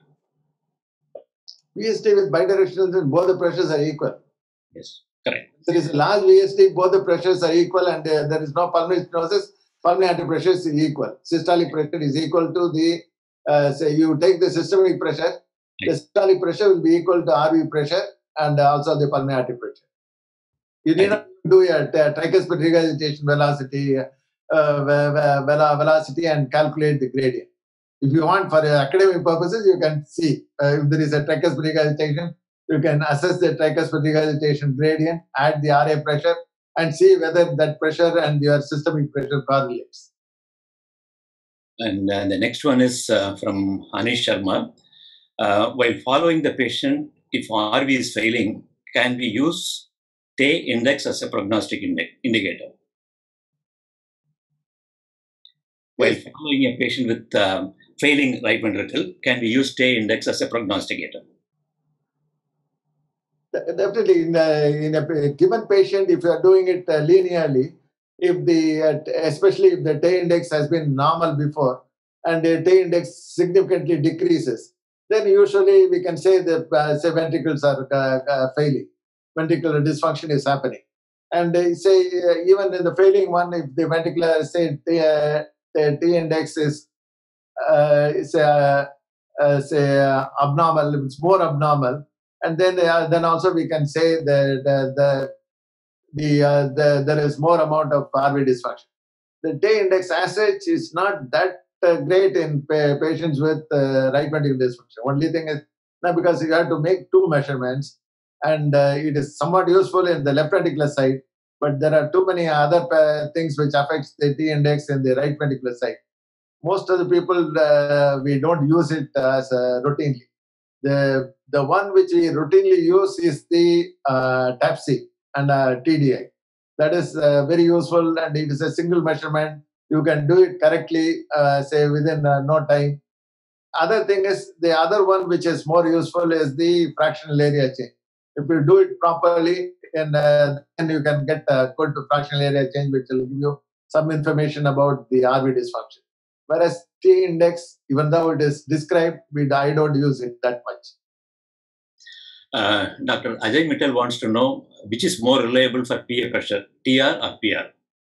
VSD with bidirectional shunt, both the pressures are equal. Yes, correct. There is a large VSD, both the pressures are equal, and there is no pulmonary stenosis. Pulmonary artery pressure is equal. Systolic pressure is equal to the, say you take the systemic pressure, the systolic pressure will be equal to RV pressure, and also the pulmonary artery pressure. You need not do a tricuspid regurgitation velocity, velocity and calculate the gradient. If you want for academic purposes, you can see if there is a tricuspid regurgitation, you can assess the tricuspid regurgitation gradient, add the RA pressure, and see whether that pressure and your systemic pressure correlates. And the next one is from Anish Sharma. While following the patient, if RV is failing, can we use TAE index as a prognostic indicator? While following a patient with failing right ventricle, can we use TAE index as a prognosticator? Definitely, in a given patient, if you are doing it linearly, if especially if the TAE index has been normal before and the TAE index significantly decreases, then usually we can say the ventricles are failing, ventricular dysfunction is happening. And they say even in the failing one, if the ventricular the TAE index is abnormal, it's more abnormal, and then also we can say that there is more amount of RV dysfunction. The TAE index as such is not that great in patients with right ventricular dysfunction. Only thing is now because you have to make two measurements, and it is somewhat useful in the left ventricular side, but there are too many other things which affects the TAE index in the right ventricular side. Most of the people we don't use it as routinely. The one which we routinely use is the TAPSE and TDI. That is very useful, and it is a single measurement. You can do it correctly, say within no time. Other thing is the other one which is more useful is the fractional area change. If you do it properly, then you can get a good fractional area change, which will give you some information about the RV dysfunction. Whereas TAE index, even though it is described, I don't use it that much. Dr. Ajay Mittal wants to know which is more reliable for PA pressure, TR or PR?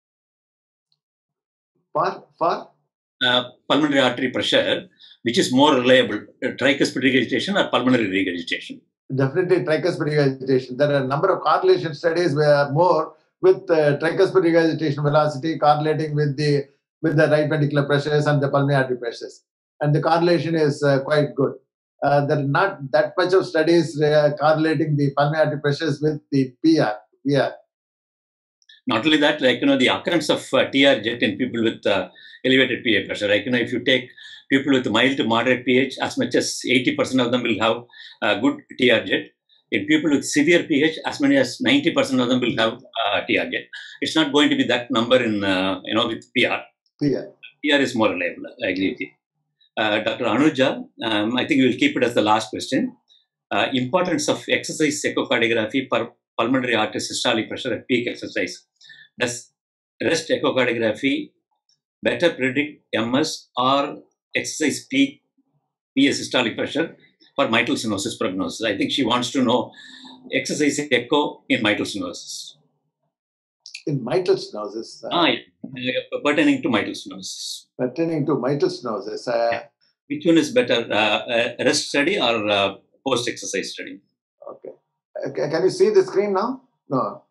For pulmonary artery pressure, which is more reliable, tricuspid regurgitation or pulmonary regurgitation? Definitely tricuspid regurgitation. There are a number of correlation studies where more with tricuspid regurgitation velocity correlating with the right ventricular pressures and the pulmonary artery pressures. And the correlation is quite good. There are not that much of studies correlating the pulmonary artery pressures with the PR. Not only that, the occurrence of TR jet in people with elevated PA pressure, if you take people with mild to moderate pH, as much as 80% of them will have good TR jet. In people with severe pH, as many as 90% of them will have TR jet. It's not going to be that number in with PR. PR is more reliable. I agree with you. Dr. Anuja, I think we will keep it as the last question. Importance of exercise echocardiography per pulmonary artery systolic pressure at peak exercise. Does rest echocardiography better predict MS or exercise peak PA systolic pressure for mitral stenosis prognosis? I think she wants to know exercise echo in mitral stenosis. In mitral stenosis? Pertaining to mitral stenosis. Pertaining to mitral stenosis. Which one is better, rest study or post-exercise study? Okay. Can you see the screen now? No.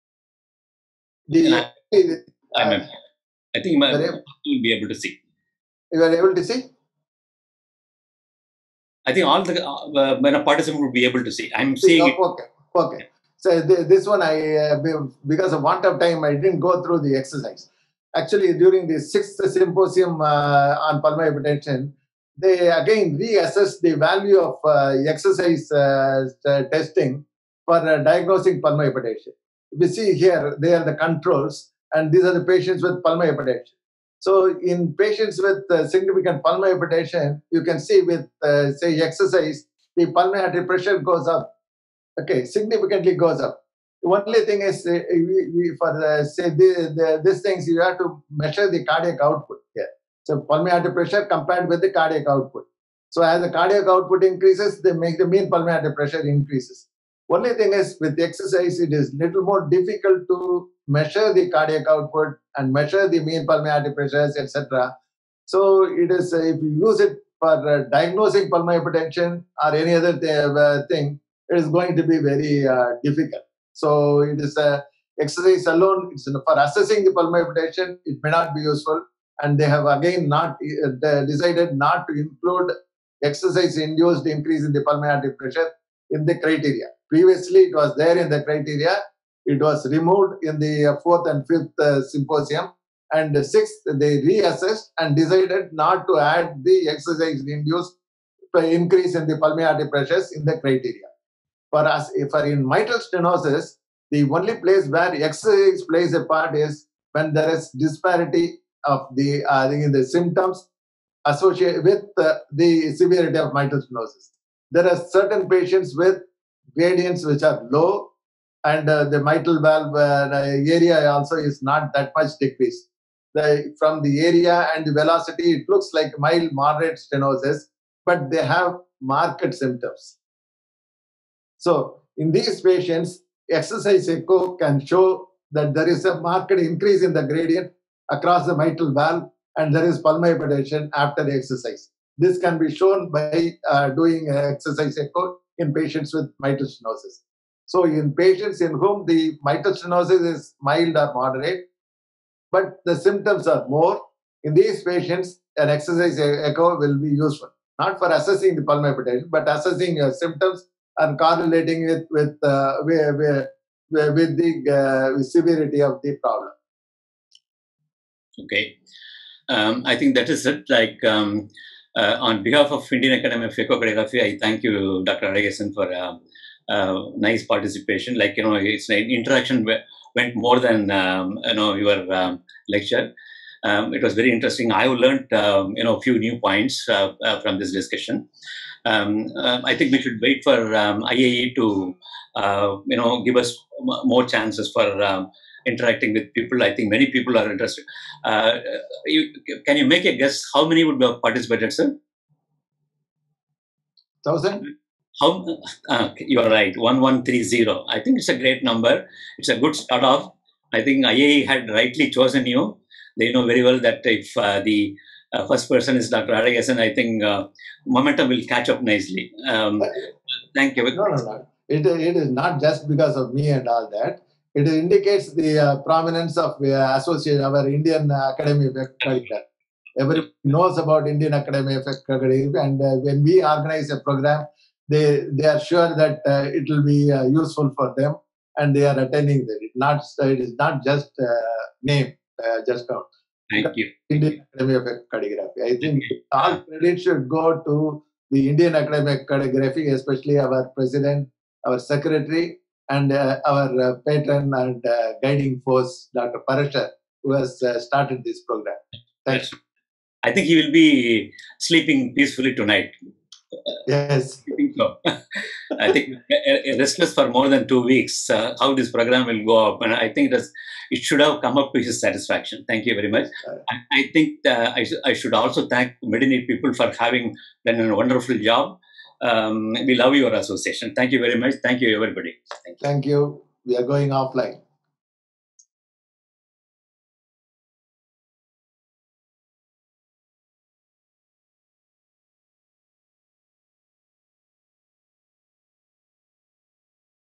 I think you will be able to see. You are able to see? I think all the participants will be able to see. I'm seeing it. Okay. So this one, because of want of time, I didn't go through the exercise. Actually, during the 6th symposium on pulmonary hypertension, they again reassessed the value of exercise testing for diagnosing pulmonary hypertension. We see here, they are the controls, and these are the patients with pulmonary hypertension. So in patients with significant pulmonary hypertension, you can see with, say, exercise, the pulmonary artery pressure goes up. Okay, significantly goes up. The only thing is, these things, you have to measure the cardiac output here. So pulmonary artery pressure compared with the cardiac output. So as the cardiac output increases, they make the mean pulmonary artery pressure increases. Only thing is, with exercise, it is little more difficult to measure the cardiac output and measure the mean pulmonary artery pressures, etc. So it is, if you use it for diagnosing pulmonary hypertension or any other thing, it is going to be very difficult. So it is exercise alone. It's for assessing the pulmonary hypertension. It may not be useful, and they have again not decided not to include exercise-induced increase in the pulmonary artery pressure in the criteria. Previously, it was there in the criteria. It was removed in the fourth and fifth symposium. And the sixth, they reassessed and decided not to add the exercise-induced increase in the pulmonary artery pressures in the criteria. For us, for in mitral stenosis, the only place where exercise plays a part is when there is disparity of the in the symptoms associated with the severity of mitral stenosis. There are certain patients with gradients which are low, and the mitral valve area also is not that much decreased. From the area and the velocity, it looks like mild moderate stenosis, but they have marked symptoms. So in these patients, exercise echo can show that there is a marked increase in the gradient across the mitral valve, and there is pulmonary hypertension after the exercise. This can be shown by doing exercise echo in patients with mitral stenosis. So in patients in whom the mitral stenosis is mild or moderate, but the symptoms are more, in these patients, an exercise echo will be useful, not for assessing the pulmonary hypertension, but assessing symptoms and correlating it with the severity of the problem. Okay. I think that is it. Like, on behalf of Indian Academy of Echocardiography, I thank you, Dr. Adigesan, for nice participation. Like, it's an interaction went more than, your lecture. It was very interesting. I learned, a few new points from this discussion. I think we should wait for IAE to, give us more chances for interacting with people. I think many people are interested. Can you make a guess how many would have participated, sir? 1,000? You are right, 1130. I think it's a great number. It's a good start off. I think IAE had rightly chosen you. They know very well that if the first person is Dr. Adigesan, I think momentum will catch up nicely. Thank you. No. It is not just because of me and all that. It indicates the prominence of our Indian Academy of Echocardiography. Everyone knows about Indian Academy of Echocardiography, and when we organize a program, they are sure that it will be useful for them, and they are attending it. It is not just name, just count. Thank you. Indian Academy of Echocardiography. I think all credit should go to the Indian Academy of Echocardiography, especially our president, our secretary, and our patron and guiding force, Dr. Parashar, who has started this program. Thanks. I think he will be sleeping peacefully tonight. Yes. I think so. I think restless for more than 2 weeks. How this program will go up, and I think it should have come up to his satisfaction. Thank you very much. I think I should also thank Medineat people for having done a wonderful job. We love your association. Thank you very much. Thank you, everybody. Thank you. We are going offline.